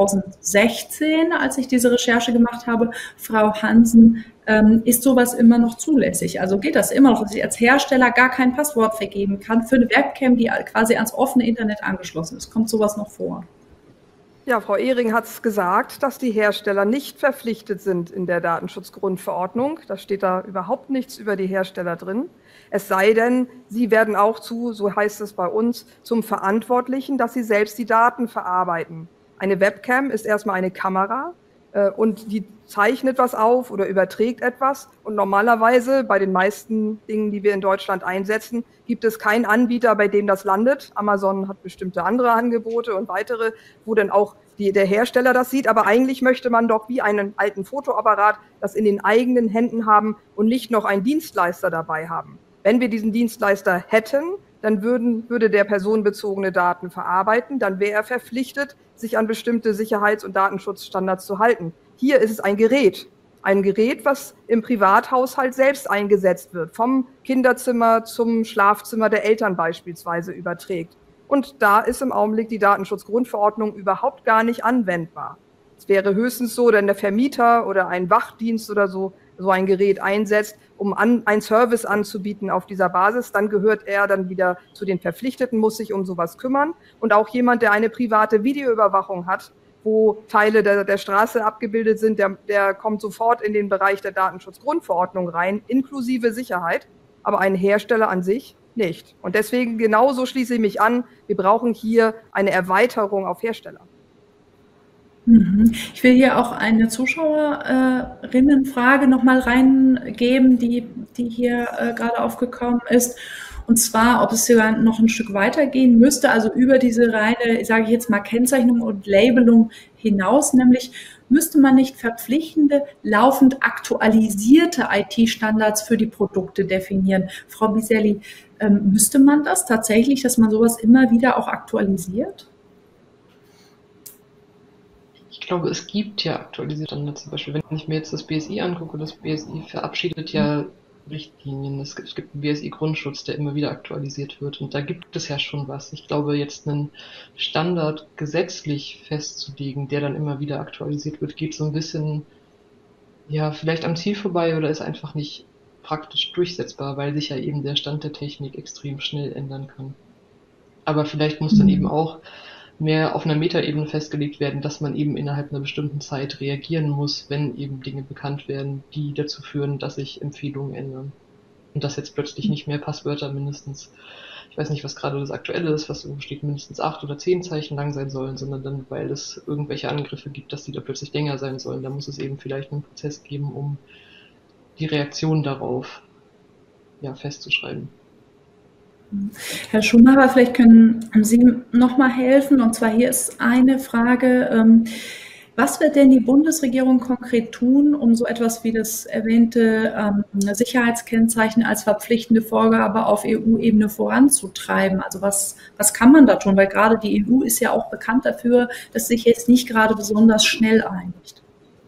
Speaker 1: 2016, als ich diese Recherche gemacht habe. Frau Hansen, ist sowas immer noch zulässig? Also geht das immer noch, dass ich als Hersteller gar kein Passwort vergeben kann für eine Webcam, die quasi ans offene Internet angeschlossen ist? Kommt sowas noch vor?
Speaker 5: Ja, Frau Ehring hat es gesagt, dass die Hersteller nicht verpflichtet sind in der Datenschutzgrundverordnung. Da steht da überhaupt nichts über die Hersteller drin. Es sei denn, sie werden auch so heißt es bei uns, zum Verantwortlichen, dass sie selbst die Daten verarbeiten. Eine Webcam ist erstmal eine Kamera und die zeichnet was auf oder überträgt etwas. Und normalerweise bei den meisten Dingen, die wir in Deutschland einsetzen, gibt es keinen Anbieter, bei dem das landet. Amazon hat bestimmte andere Angebote und weitere, wo dann auch der Hersteller das sieht. Aber eigentlich möchte man doch wie einen alten Fotoapparat das in den eigenen Händen haben und nicht noch einen Dienstleister dabei haben. Wenn wir diesen Dienstleister hätten, dann würde der personenbezogene Daten verarbeiten, dann wäre er verpflichtet, sich an bestimmte Sicherheits- und Datenschutzstandards zu halten. Hier ist es ein Gerät, was im Privathaushalt selbst eingesetzt wird, vom Kinderzimmer zum Schlafzimmer der Eltern beispielsweise überträgt. Und da ist im Augenblick die Datenschutzgrundverordnung überhaupt gar nicht anwendbar. Es wäre höchstens so, wenn der Vermieter oder ein Wachdienst oder so ein Gerät einsetzt, um einen Service anzubieten auf dieser Basis, dann gehört er dann wieder zu den Verpflichteten, muss sich um sowas kümmern. Und auch jemand, der eine private Videoüberwachung hat, wo Teile der Straße abgebildet sind, der kommt sofort in den Bereich der Datenschutzgrundverordnung rein, inklusive Sicherheit, aber ein Hersteller an sich nicht. Und deswegen genauso schließe ich mich an, wir brauchen hier eine Erweiterung auf Hersteller.
Speaker 1: Ich will hier auch eine Zuschauerinnenfrage nochmal reingeben, die hier gerade aufgekommen ist. Und zwar, ob es sogar noch ein Stück weitergehen müsste, also über diese reine, sage ich jetzt mal, Kennzeichnung und Labelung hinaus, nämlich müsste man nicht verpflichtende, laufend aktualisierte IT-Standards für die Produkte definieren. Frau Biselli, müsste man das tatsächlich, dass man sowas immer wieder auch aktualisiert?
Speaker 7: Ich glaube, es gibt ja aktualisierte Standards. Zum Beispiel, wenn ich mir jetzt das BSI angucke, das BSI verabschiedet ja Richtlinien. Es gibt einen BSI-Grundschutz, der immer wieder aktualisiert wird. Und da gibt es ja schon was. Ich glaube, jetzt einen Standard gesetzlich festzulegen, der dann immer wieder aktualisiert wird, geht so ein bisschen, ja, vielleicht am Ziel vorbei oder ist einfach nicht praktisch durchsetzbar, weil sich ja eben der Stand der Technik extrem schnell ändern kann. Aber vielleicht muss dann eben auch mehr auf einer Metaebene festgelegt werden, dass man eben innerhalb einer bestimmten Zeit reagieren muss, wenn eben Dinge bekannt werden, die dazu führen, dass sich Empfehlungen ändern. Und dass jetzt plötzlich nicht mehr Passwörter mindestens, ich weiß nicht, was gerade das Aktuelle ist, was irgendwo steht, mindestens 8 oder 10 Zeichen lang sein sollen, sondern dann, weil es irgendwelche Angriffe gibt, dass die da plötzlich länger sein sollen. Da muss es eben vielleicht einen Prozess geben, um die Reaktion darauf festzuschreiben.
Speaker 1: Herr Schumacher, vielleicht können Sie noch mal helfen. Und zwar hier ist eine Frage. Was wird denn die Bundesregierung konkret tun, um so etwas wie das erwähnte Sicherheitskennzeichen als verpflichtende Vorgabe auf EU-Ebene voranzutreiben? Also was kann man da tun? Weil gerade die EU ist ja auch bekannt dafür, dass sich jetzt nicht gerade besonders schnell einigt.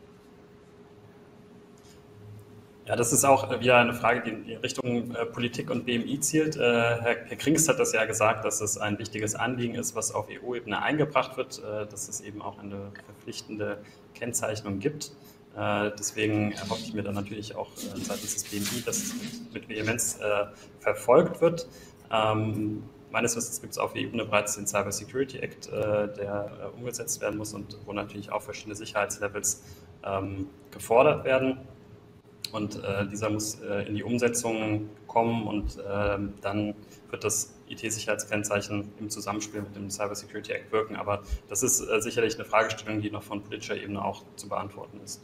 Speaker 6: Ja, das ist auch wieder eine Frage, die in Richtung Politik und BMI zielt. Herr Krings hat das ja gesagt, dass es ein wichtiges Anliegen ist, was auf EU-Ebene eingebracht wird, dass es eben auch eine verpflichtende Kennzeichnung gibt. Deswegen erhoffe ich mir dann natürlich auch seitens des BMI, dass es mit Vehemenz verfolgt wird. Meines Wissens gibt es auf EU-Ebene bereits den Cyber Security Act, der umgesetzt werden muss und wo natürlich auch verschiedene Sicherheitslevels gefordert werden. Und dieser muss in die Umsetzung kommen und dann wird das IT-Sicherheitskennzeichen im Zusammenspiel mit dem Cyber Security Act wirken. Aber das ist sicherlich eine Fragestellung, die noch von politischer Ebene auch zu beantworten ist.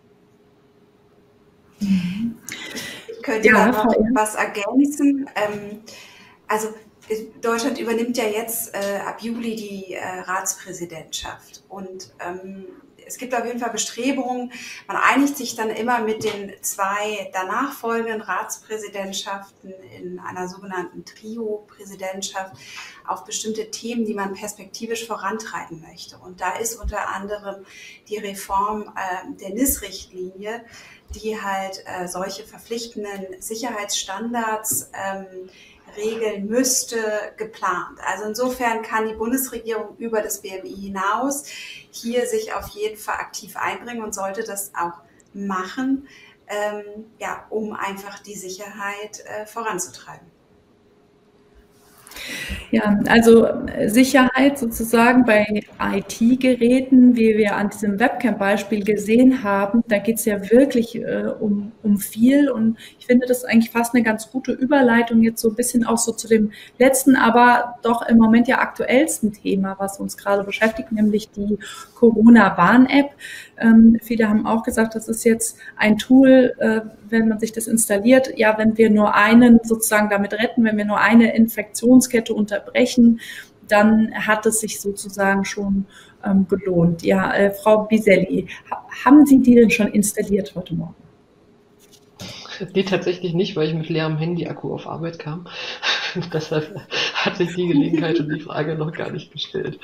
Speaker 8: Ich könnte da noch was ergänzen. Also Deutschland übernimmt ja jetzt ab Juli die Ratspräsidentschaft und es gibt auf jeden Fall Bestrebungen. Man einigt sich dann immer mit den 2 danach folgenden Ratspräsidentschaften in einer sogenannten Trio-Präsidentschaft auf bestimmte Themen, die man perspektivisch vorantreiben möchte. Und da ist unter anderem die Reform der NIS-Richtlinie, die halt solche verpflichtenden Sicherheitsstandards regeln müsste, geplant. Also insofern kann die Bundesregierung über das BMI hinaus hier sich auf jeden Fall aktiv einbringen und sollte das auch machen, um einfach die Sicherheit voranzutreiben.
Speaker 1: Ja, also Sicherheit sozusagen bei IT-Geräten, wie wir an diesem Webcam-Beispiel gesehen haben, da geht es ja wirklich um viel und ich finde das eigentlich fast eine ganz gute Überleitung jetzt so ein bisschen auch so zu dem letzten, aber doch im Moment ja aktuellsten Thema, was uns gerade beschäftigt, nämlich die Corona-Warn-App. Viele haben auch gesagt, das ist jetzt ein Tool, wenn man sich das installiert, ja, wenn wir nur einen sozusagen damit retten, wenn wir nur eine Infektionskette unterbrechen, dann hat es sich sozusagen schon gelohnt. Ja, Frau Biselli, haben Sie die denn schon installiert heute Morgen?
Speaker 7: Nee, tatsächlich nicht, weil ich mit leerem Handy-Akku auf Arbeit kam. Deshalb hat sich die Gelegenheit und die Frage noch gar nicht gestellt.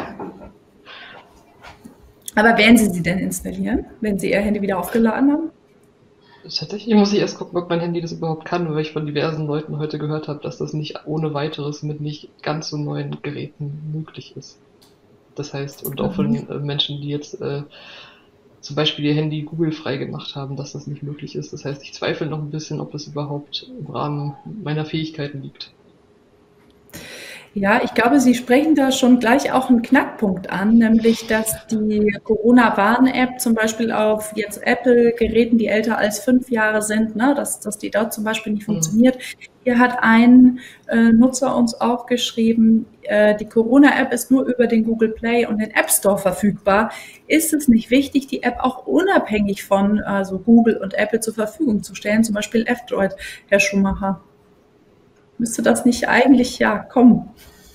Speaker 1: Aber werden Sie sie denn installieren, wenn Sie Ihr Handy wieder aufgeladen haben?
Speaker 7: Tatsächlich muss ich erst gucken, ob mein Handy das überhaupt kann, weil ich von diversen Leuten heute gehört habe, dass das nicht ohne weiteres mit nicht ganz so neuen Geräten möglich ist. Das heißt, und auch von Menschen, die jetzt zum Beispiel ihr Handy Google-frei gemacht haben, dass das nicht möglich ist. Das heißt, ich zweifle noch ein bisschen, ob das überhaupt im Rahmen meiner Fähigkeiten liegt.
Speaker 1: Ja, ich glaube, Sie sprechen da schon gleich auch einen Knackpunkt an, nämlich dass die Corona-Warn-App zum Beispiel auf jetzt Apple-Geräten, die älter als 5 Jahre sind, ne, dass die dort zum Beispiel nicht funktioniert. Hier hat ein Nutzer uns auch geschrieben, die Corona-App ist nur über den Google Play und den App Store verfügbar. Ist es nicht wichtig, die App auch unabhängig von Google und Apple zur Verfügung zu stellen, zum Beispiel F-Droid, Herr Schumacher? Müsste das nicht eigentlich kommen?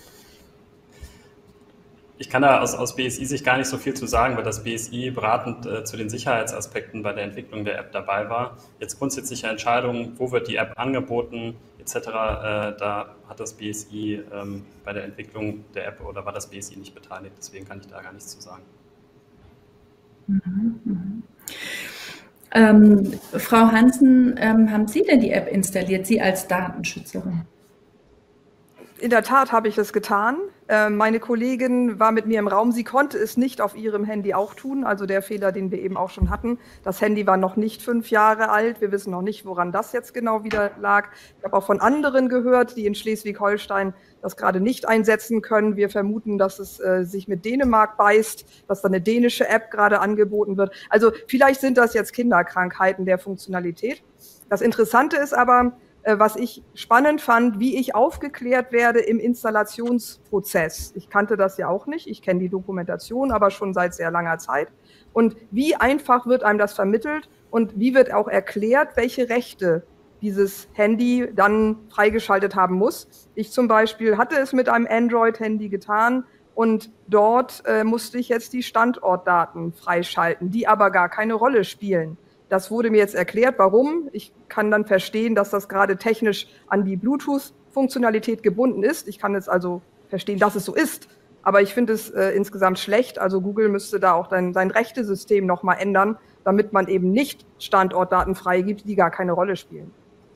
Speaker 6: Ich kann da aus BSI-Sicht gar nicht so viel zu sagen, weil das BSI beratend zu den Sicherheitsaspekten bei der Entwicklung der App dabei war. Jetzt grundsätzliche Entscheidungen, wo wird die App angeboten etc., da hat das BSI bei der Entwicklung der App oder war das BSI nicht beteiligt. Deswegen kann ich da gar nichts zu sagen.
Speaker 1: Frau Hansen, haben Sie denn die App installiert, Sie als Datenschützerin?
Speaker 5: In der Tat habe ich es getan. Meine Kollegin war mit mir im Raum. Sie konnte es nicht auf ihrem Handy auch tun. Also der Fehler, den wir eben auch schon hatten. Das Handy war noch nicht 5 Jahre alt. Wir wissen noch nicht, woran das jetzt genau wieder lag. Ich habe auch von anderen gehört, die in Schleswig-Holstein das gerade nicht einsetzen können. Wir vermuten, dass es sich mit Dänemark beißt, dass da eine dänische App gerade angeboten wird. Also vielleicht sind das jetzt Kinderkrankheiten der Funktionalität. Das Interessante ist aber, was ich spannend fand, wie ich aufgeklärt werde im Installationsprozess. Ich kannte das ja auch nicht. Ich kenne die Dokumentation, aber schon seit sehr langer Zeit. Und wie einfach wird einem das vermittelt und wie wird auch erklärt, welche Rechte dieses Handy dann freigeschaltet haben muss. Ich zum Beispiel hatte es mit einem Android-Handy getan und dort musste ich jetzt die Standortdaten freischalten, die aber gar keine Rolle spielen. Das wurde mir jetzt erklärt, warum. Ich kann dann verstehen, dass das gerade technisch an die Bluetooth-Funktionalität gebunden ist. Ich kann jetzt also verstehen, dass es so ist. Aber ich finde es insgesamt schlecht. Also Google müsste da auch sein Rechtesystem nochmal ändern, damit man eben nicht Standortdaten freigibt, die gar keine Rolle spielen.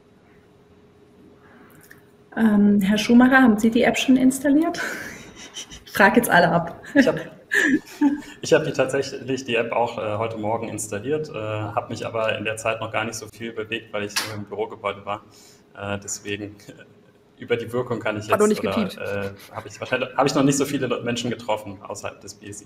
Speaker 1: Herr Schumacher, haben Sie die App schon installiert? Ich frage jetzt alle ab.
Speaker 6: Ich habe tatsächlich die App auch heute Morgen installiert, habe mich aber in der Zeit noch gar nicht so viel bewegt, weil ich nur im Bürogebäude war. Deswegen über die Wirkung kann ich jetzt, habe ich noch nicht so viele Menschen getroffen außerhalb des BSI.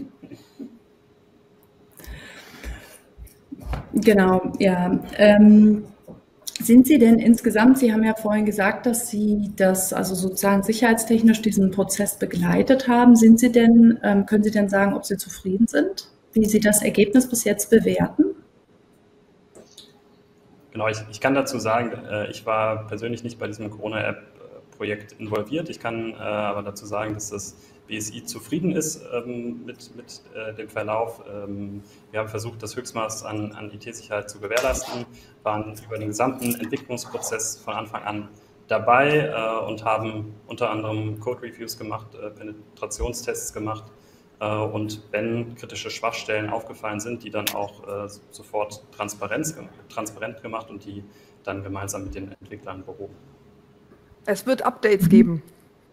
Speaker 1: Genau, ja. Sind Sie denn insgesamt, Sie haben ja vorhin gesagt, dass Sie das, also sozusagen sicherheitstechnisch diesen Prozess begleitet haben. Sind Sie denn, können Sie denn sagen, ob Sie zufrieden sind, wie Sie das Ergebnis bis jetzt bewerten?
Speaker 6: Genau, ich kann dazu sagen, ich war persönlich nicht bei diesem Corona-App-Projekt involviert. Ich kann aber dazu sagen, dass das BSI zufrieden ist mit dem Verlauf. Wir haben versucht, das Höchstmaß an IT-Sicherheit zu gewährleisten, waren über den gesamten Entwicklungsprozess von Anfang an dabei und haben unter anderem Code-Reviews gemacht, Penetrationstests gemacht und wenn kritische Schwachstellen aufgefallen sind, die dann auch sofort transparent gemacht und die dann gemeinsam mit den Entwicklern behoben.
Speaker 5: Es wird Updates geben.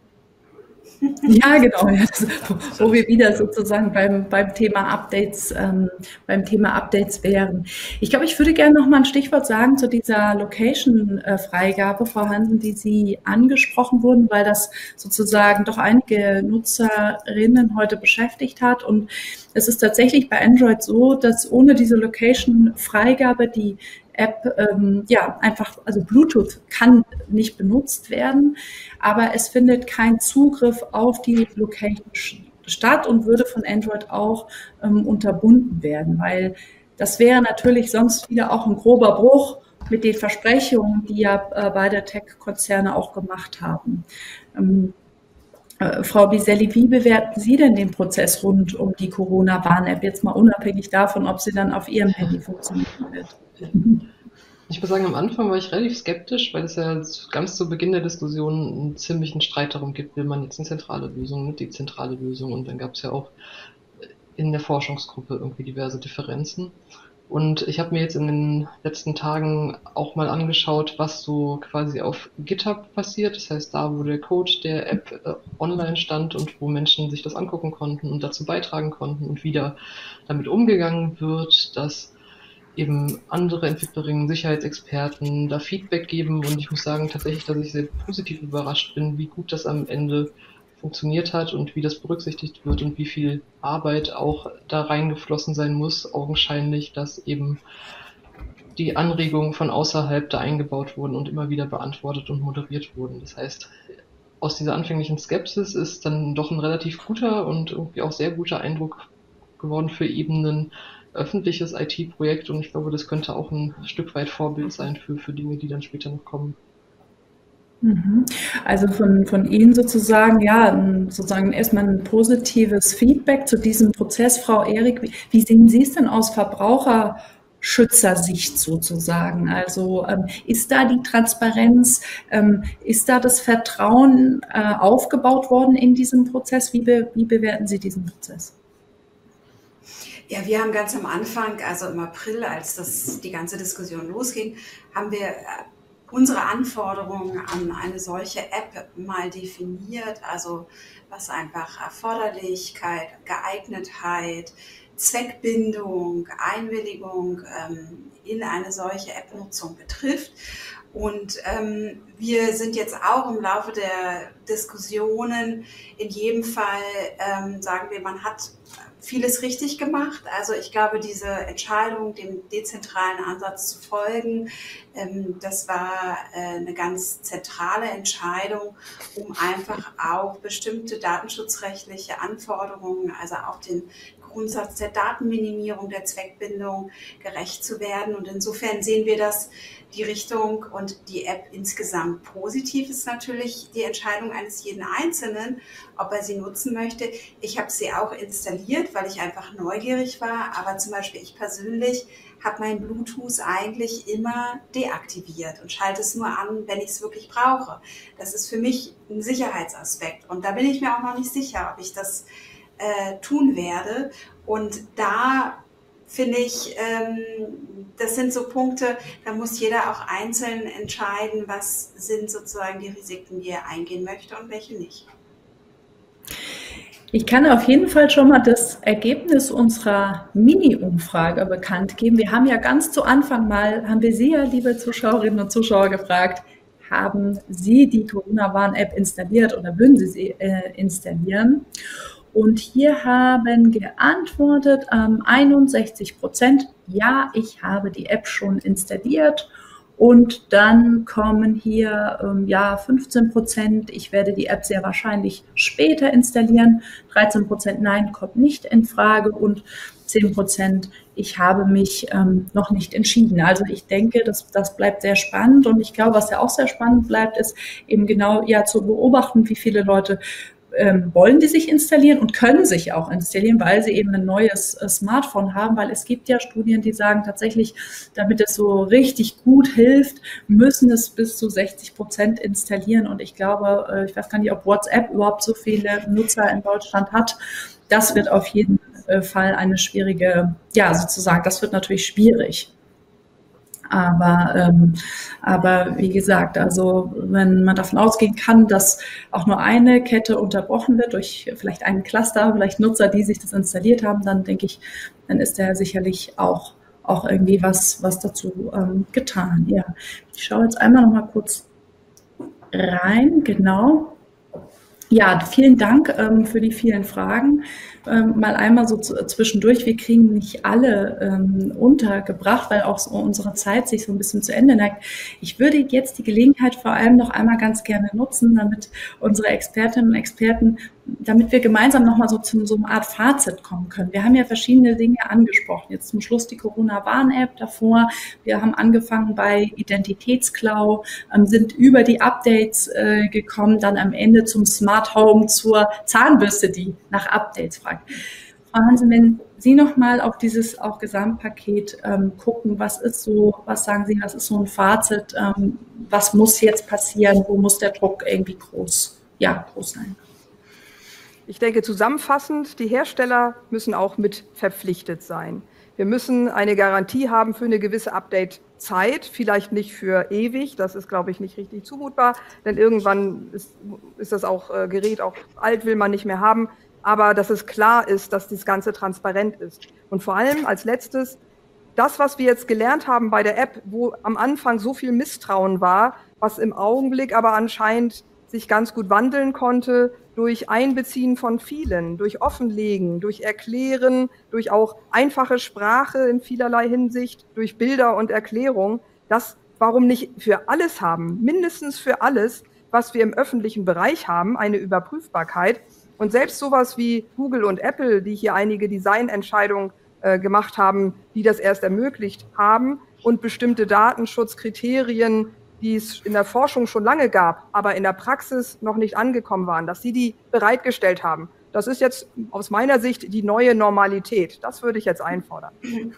Speaker 1: Ja, genau, ja, wo wir wieder sozusagen beim Thema Updates wären. Ich glaube, ich würde gerne noch mal ein Stichwort sagen zu dieser Location-Freigabe, Frau Hansen, die Sie angesprochen wurden, weil das sozusagen doch einige Nutzerinnen heute beschäftigt hat. Und es ist tatsächlich bei Android so, dass ohne diese Location-Freigabe die App, also Bluetooth kann nicht benutzt werden, aber es findet kein Zugriff auf die Location statt und würde von Android auch unterbunden werden, weil das wäre natürlich sonst wieder auch ein grober Bruch mit den Versprechungen, die ja beide Tech-Konzerne auch gemacht haben. Frau Biselli, wie bewerten Sie denn den Prozess rund um die Corona-Warn-App, jetzt mal unabhängig davon, ob sie dann auf Ihrem Handy funktionieren wird?
Speaker 7: Ich muss sagen, am Anfang war ich relativ skeptisch, weil es ja ganz zu Beginn der Diskussion einen ziemlichen Streit darum gibt, will man jetzt eine zentrale Lösung, nicht die zentrale Lösung. Und dann gab es ja auch in der Forschungsgruppe irgendwie diverse Differenzen. Und ich habe mir jetzt in den letzten Tagen auch mal angeschaut, was so quasi auf GitHub passiert. Das heißt, da, wo der Code der App online stand und wo Menschen sich das angucken konnten und dazu beitragen konnten und wie da damit umgegangen wird, dass eben andere Entwicklerinnen, Sicherheitsexperten da Feedback geben. Und ich muss sagen tatsächlich, dass ich sehr positiv überrascht bin, wie gut das am Ende funktioniert hat und wie das berücksichtigt wird und wie viel Arbeit auch da reingeflossen sein muss, augenscheinlich, dass eben die Anregungen von außerhalb da eingebaut wurden und immer wieder beantwortet und moderiert wurden. Das heißt, aus dieser anfänglichen Skepsis ist dann doch ein relativ guter und irgendwie auch sehr guter Eindruck geworden für eben ein öffentliches IT-Projekt und ich glaube, das könnte auch ein Stück weit Vorbild sein für Dinge, die dann später noch kommen.
Speaker 1: Also von Ihnen sozusagen, sozusagen erstmal ein positives Feedback zu diesem Prozess. Frau Ehrig, wie sehen Sie es denn aus Verbraucherschützersicht sozusagen? Also ist da die Transparenz, ist da das Vertrauen aufgebaut worden in diesem Prozess? Wie bewerten Sie diesen Prozess?
Speaker 8: Ja, wir haben ganz am Anfang, also im April, als die ganze Diskussion losging, haben wir unsere Anforderungen an eine solche App mal definiert, also was einfach Erforderlichkeit, Geeignetheit, Zweckbindung, Einwilligung in eine solche App-Nutzung betrifft. Und wir sind jetzt auch im Laufe der Diskussionen in jedem Fall, sagen wir, man hat vieles richtig gemacht. Also ich glaube, diese Entscheidung, dem dezentralen Ansatz zu folgen, das war eine ganz zentrale Entscheidung, um einfach auch bestimmte datenschutzrechtliche Anforderungen, also auch den Grundsatz der Datenminimierung, der Zweckbindung gerecht zu werden. Und insofern sehen wir, dass die Richtung und die App insgesamt positiv ist natürlich die Entscheidung eines jeden Einzelnen, ob er sie nutzen möchte. Ich habe sie auch installiert, weil ich einfach neugierig war. Aber zum Beispiel ich persönlich habe mein Bluetooth eigentlich immer deaktiviert und schalte es nur an, wenn ich es wirklich brauche. Das ist für mich ein Sicherheitsaspekt. Und da bin ich mir auch noch nicht sicher, ob ich das tun werde. Und da finde ich, das sind so Punkte, da muss jeder auch einzeln entscheiden, was sind sozusagen die Risiken, die er eingehen möchte und welche nicht.
Speaker 1: Ich kann auf jeden Fall schon mal das Ergebnis unserer Mini-Umfrage bekannt geben. Wir haben ja ganz zu Anfang haben wir Sie ja, liebe Zuschauerinnen und Zuschauer, gefragt, haben Sie die Corona-Warn-App installiert oder würden Sie sie installieren? Und hier haben geantwortet 61%, ja, ich habe die App schon installiert. Und dann kommen hier 15%, ich werde die App sehr wahrscheinlich später installieren. 13% nein, kommt nicht in Frage. Und 10%, ich habe mich noch nicht entschieden. Also ich denke, das bleibt sehr spannend. Und ich glaube, was ja auch sehr spannend bleibt, ist eben genau zu beobachten, wie viele Leute wollen die sich installieren und können sich auch installieren, weil sie eben ein neues Smartphone haben, weil es gibt ja Studien, die sagen tatsächlich, damit es so richtig gut hilft, müssen es bis zu 60% installieren und ich glaube, ich weiß gar nicht, ob WhatsApp überhaupt so viele Nutzer in Deutschland hat. Das wird auf jeden Fall eine schwierige, sozusagen, das wird natürlich schwierig. Aber wie gesagt, also wenn man davon ausgehen kann, dass auch nur eine Kette unterbrochen wird durch vielleicht einen Cluster, vielleicht Nutzer, die sich das installiert haben, dann denke ich, dann ist da sicherlich auch irgendwie was dazu getan. Ja, ich schaue jetzt einmal noch mal kurz rein, genau. Ja, vielen Dank für die vielen Fragen. Mal einmal so zwischendurch, wir kriegen nicht alle untergebracht, weil auch so unsere Zeit sich so ein bisschen zu Ende neigt. Ich würde jetzt die Gelegenheit vor allem noch einmal ganz gerne nutzen, damit unsere Expertinnen und Experten, damit wir gemeinsam nochmal so zu so einer Art Fazit kommen können. Wir haben ja verschiedene Dinge angesprochen. Jetzt zum Schluss die Corona-Warn-App davor. Wir haben angefangen bei Identitätsklau, sind über die Updates gekommen, dann am Ende zum Smart Home, zur Zahnbürste, die nach Updates fragt. Frau Hansen, wenn Sie nochmal auf dieses auch Gesamtpaket gucken, was sagen Sie, was ist so ein Fazit, was muss jetzt passieren, wo muss der Druck irgendwie groß sein?
Speaker 5: Ich denke, zusammenfassend, die Hersteller müssen auch mit verpflichtet sein. Wir müssen eine Garantie haben für eine gewisse Update-Zeit, vielleicht nicht für ewig, das ist, glaube ich, nicht richtig zumutbar, denn irgendwann ist das Gerät auch alt, will man nicht mehr haben, aber dass es klar ist, dass das Ganze transparent ist. Und vor allem als letztes, das, was wir jetzt gelernt haben bei der App, wo am Anfang so viel Misstrauen war, was im Augenblick aber anscheinend sich ganz gut wandeln konnte, durch Einbeziehen von vielen, durch Offenlegen, durch Erklären, durch auch einfache Sprache in vielerlei Hinsicht, durch Bilder und Erklärung, das warum nicht für alles haben, mindestens für alles, was wir im öffentlichen Bereich haben, eine Überprüfbarkeit. Und selbst sowas wie Google und Apple, die hier einige Designentscheidungen gemacht haben, die das erst ermöglicht haben und bestimmte Datenschutzkriterien, die es in der Forschung schon lange gab, aber in der Praxis noch nicht angekommen waren, dass sie die bereitgestellt haben. Das ist jetzt aus meiner Sicht die neue Normalität. Das würde ich jetzt einfordern.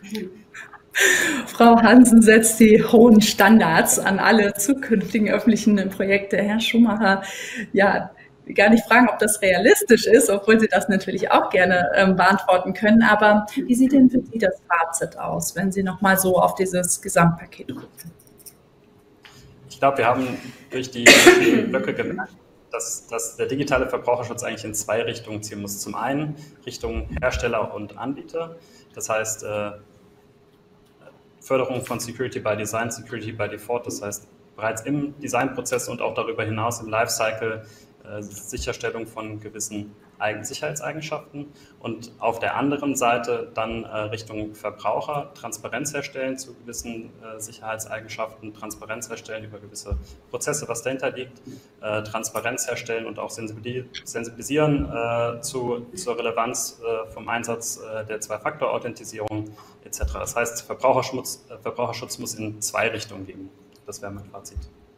Speaker 1: Frau Hansen setzt die hohen Standards an alle zukünftigen öffentlichen Projekte. Herr Schumacher, ja, gar nicht fragen, ob das realistisch ist, obwohl Sie das natürlich auch gerne beantworten können. Aber wie sieht denn für Sie das Fazit aus, wenn Sie nochmal so auf dieses Gesamtpaket gucken?
Speaker 6: Ich glaube, wir haben durch die Blöcke gemerkt, dass der digitale Verbraucherschutz eigentlich in zwei Richtungen ziehen muss. Zum einen Richtung Hersteller und Anbieter, das heißt Förderung von Security by Design, Security by Default, das heißt bereits im Designprozess und auch darüber hinaus im Lifecycle Sicherstellung von gewissen Sicherheitseigenschaften und auf der anderen Seite dann Richtung Verbraucher Transparenz herstellen zu gewissen Sicherheitseigenschaften, Transparenz herstellen über gewisse Prozesse, was dahinter liegt, Transparenz herstellen und auch sensibilisieren zur Relevanz vom Einsatz der Zwei-Faktor-Authentisierung etc. Das heißt, Verbraucherschutz muss in zwei Richtungen gehen. Das wäre mein Fazit.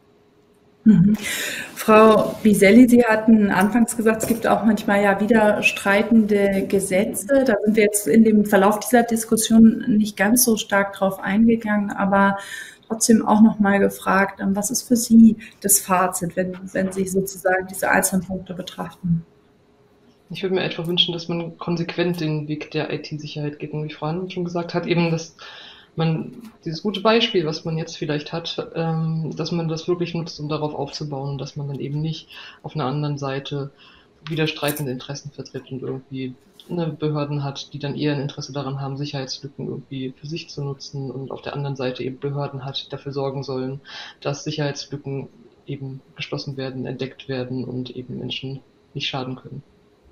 Speaker 1: Frau Biselli, Sie hatten anfangs gesagt, es gibt auch manchmal ja widerstreitende Gesetze. Da sind wir jetzt in dem Verlauf dieser Diskussion nicht ganz so stark drauf eingegangen, aber trotzdem auch nochmal gefragt, was ist für Sie das Fazit, wenn Sie sozusagen diese einzelnen Punkte betrachten?
Speaker 7: Ich würde mir einfach wünschen, dass man konsequent den Weg der IT-Sicherheit geht. Und wie Frau Hahn schon gesagt hat, eben, dass man dieses gute Beispiel, was man jetzt vielleicht hat, dass man das wirklich nutzt, um darauf aufzubauen, dass man dann eben nicht auf einer anderen Seite widerstreitende Interessen vertritt und irgendwie Behörden hat, die dann eher ein Interesse daran haben, Sicherheitslücken irgendwie für sich zu nutzen und auf der anderen Seite eben Behörden hat, die dafür sorgen sollen, dass Sicherheitslücken eben geschlossen werden, entdeckt werden und eben Menschen nicht schaden können.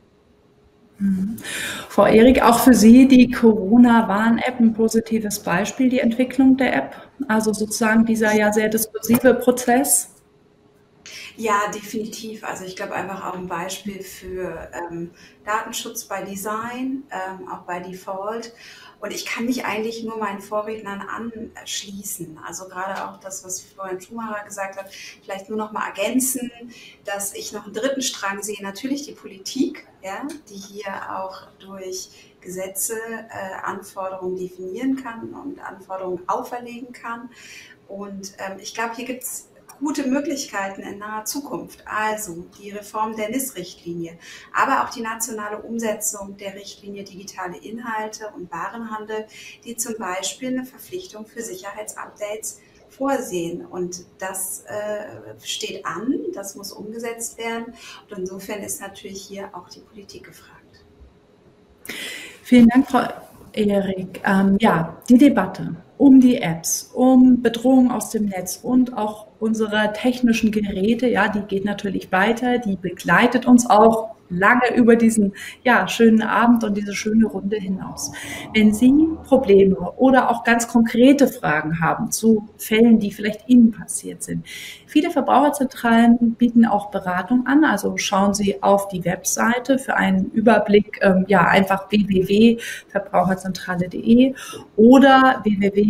Speaker 1: Frau Erik, auch für Sie die Corona-Warn-App ein positives Beispiel, die Entwicklung der App, also sozusagen dieser ja sehr diskursive Prozess?
Speaker 8: Ja, definitiv. Also ich glaube einfach auch ein Beispiel für Datenschutz by Design, auch by Default. Und ich kann mich eigentlich nur meinen Vorrednern anschließen. Also gerade auch das, was Florian Schumacher gesagt hat, vielleicht nur noch mal ergänzen, dass ich noch einen dritten Strang sehe. Natürlich die Politik, ja, die hier auch durch Gesetze Anforderungen definieren kann und Anforderungen auferlegen kann. Und ich glaube, hier gibt es gute Möglichkeiten in naher Zukunft. Also die Reform der NIS-Richtlinie, aber auch die nationale Umsetzung der Richtlinie digitale Inhalte und Warenhandel, die zum Beispiel eine Verpflichtung für Sicherheitsupdates vorsehen. Und das steht an, das muss umgesetzt werden. Und insofern ist natürlich hier auch die Politik gefragt.
Speaker 1: Vielen Dank, Frau Erik. Ja, die Debatte um die Apps, um Bedrohungen aus dem Netz und auch unsere technischen Geräte, ja, die geht natürlich weiter, die begleitet uns auch lange über diesen schönen Abend und diese schöne Runde hinaus. Wenn Sie Probleme oder auch ganz konkrete Fragen haben zu Fällen, die vielleicht Ihnen passiert sind, viele Verbraucherzentralen bieten auch Beratung an, also schauen Sie auf die Webseite für einen Überblick, einfach www.verbraucherzentrale.de oder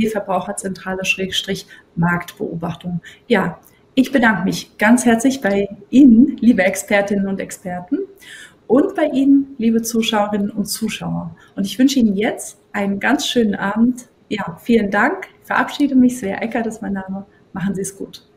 Speaker 1: www.verbraucherzentrale-marktbeobachtung. Ja, ich bedanke mich ganz herzlich bei Ihnen, liebe Expertinnen und Experten, und bei Ihnen, liebe Zuschauerinnen und Zuschauer. Und ich wünsche Ihnen jetzt einen ganz schönen Abend. Ja, vielen Dank. Ich verabschiede mich. Svea Eckert ist mein Name. Machen Sie es gut.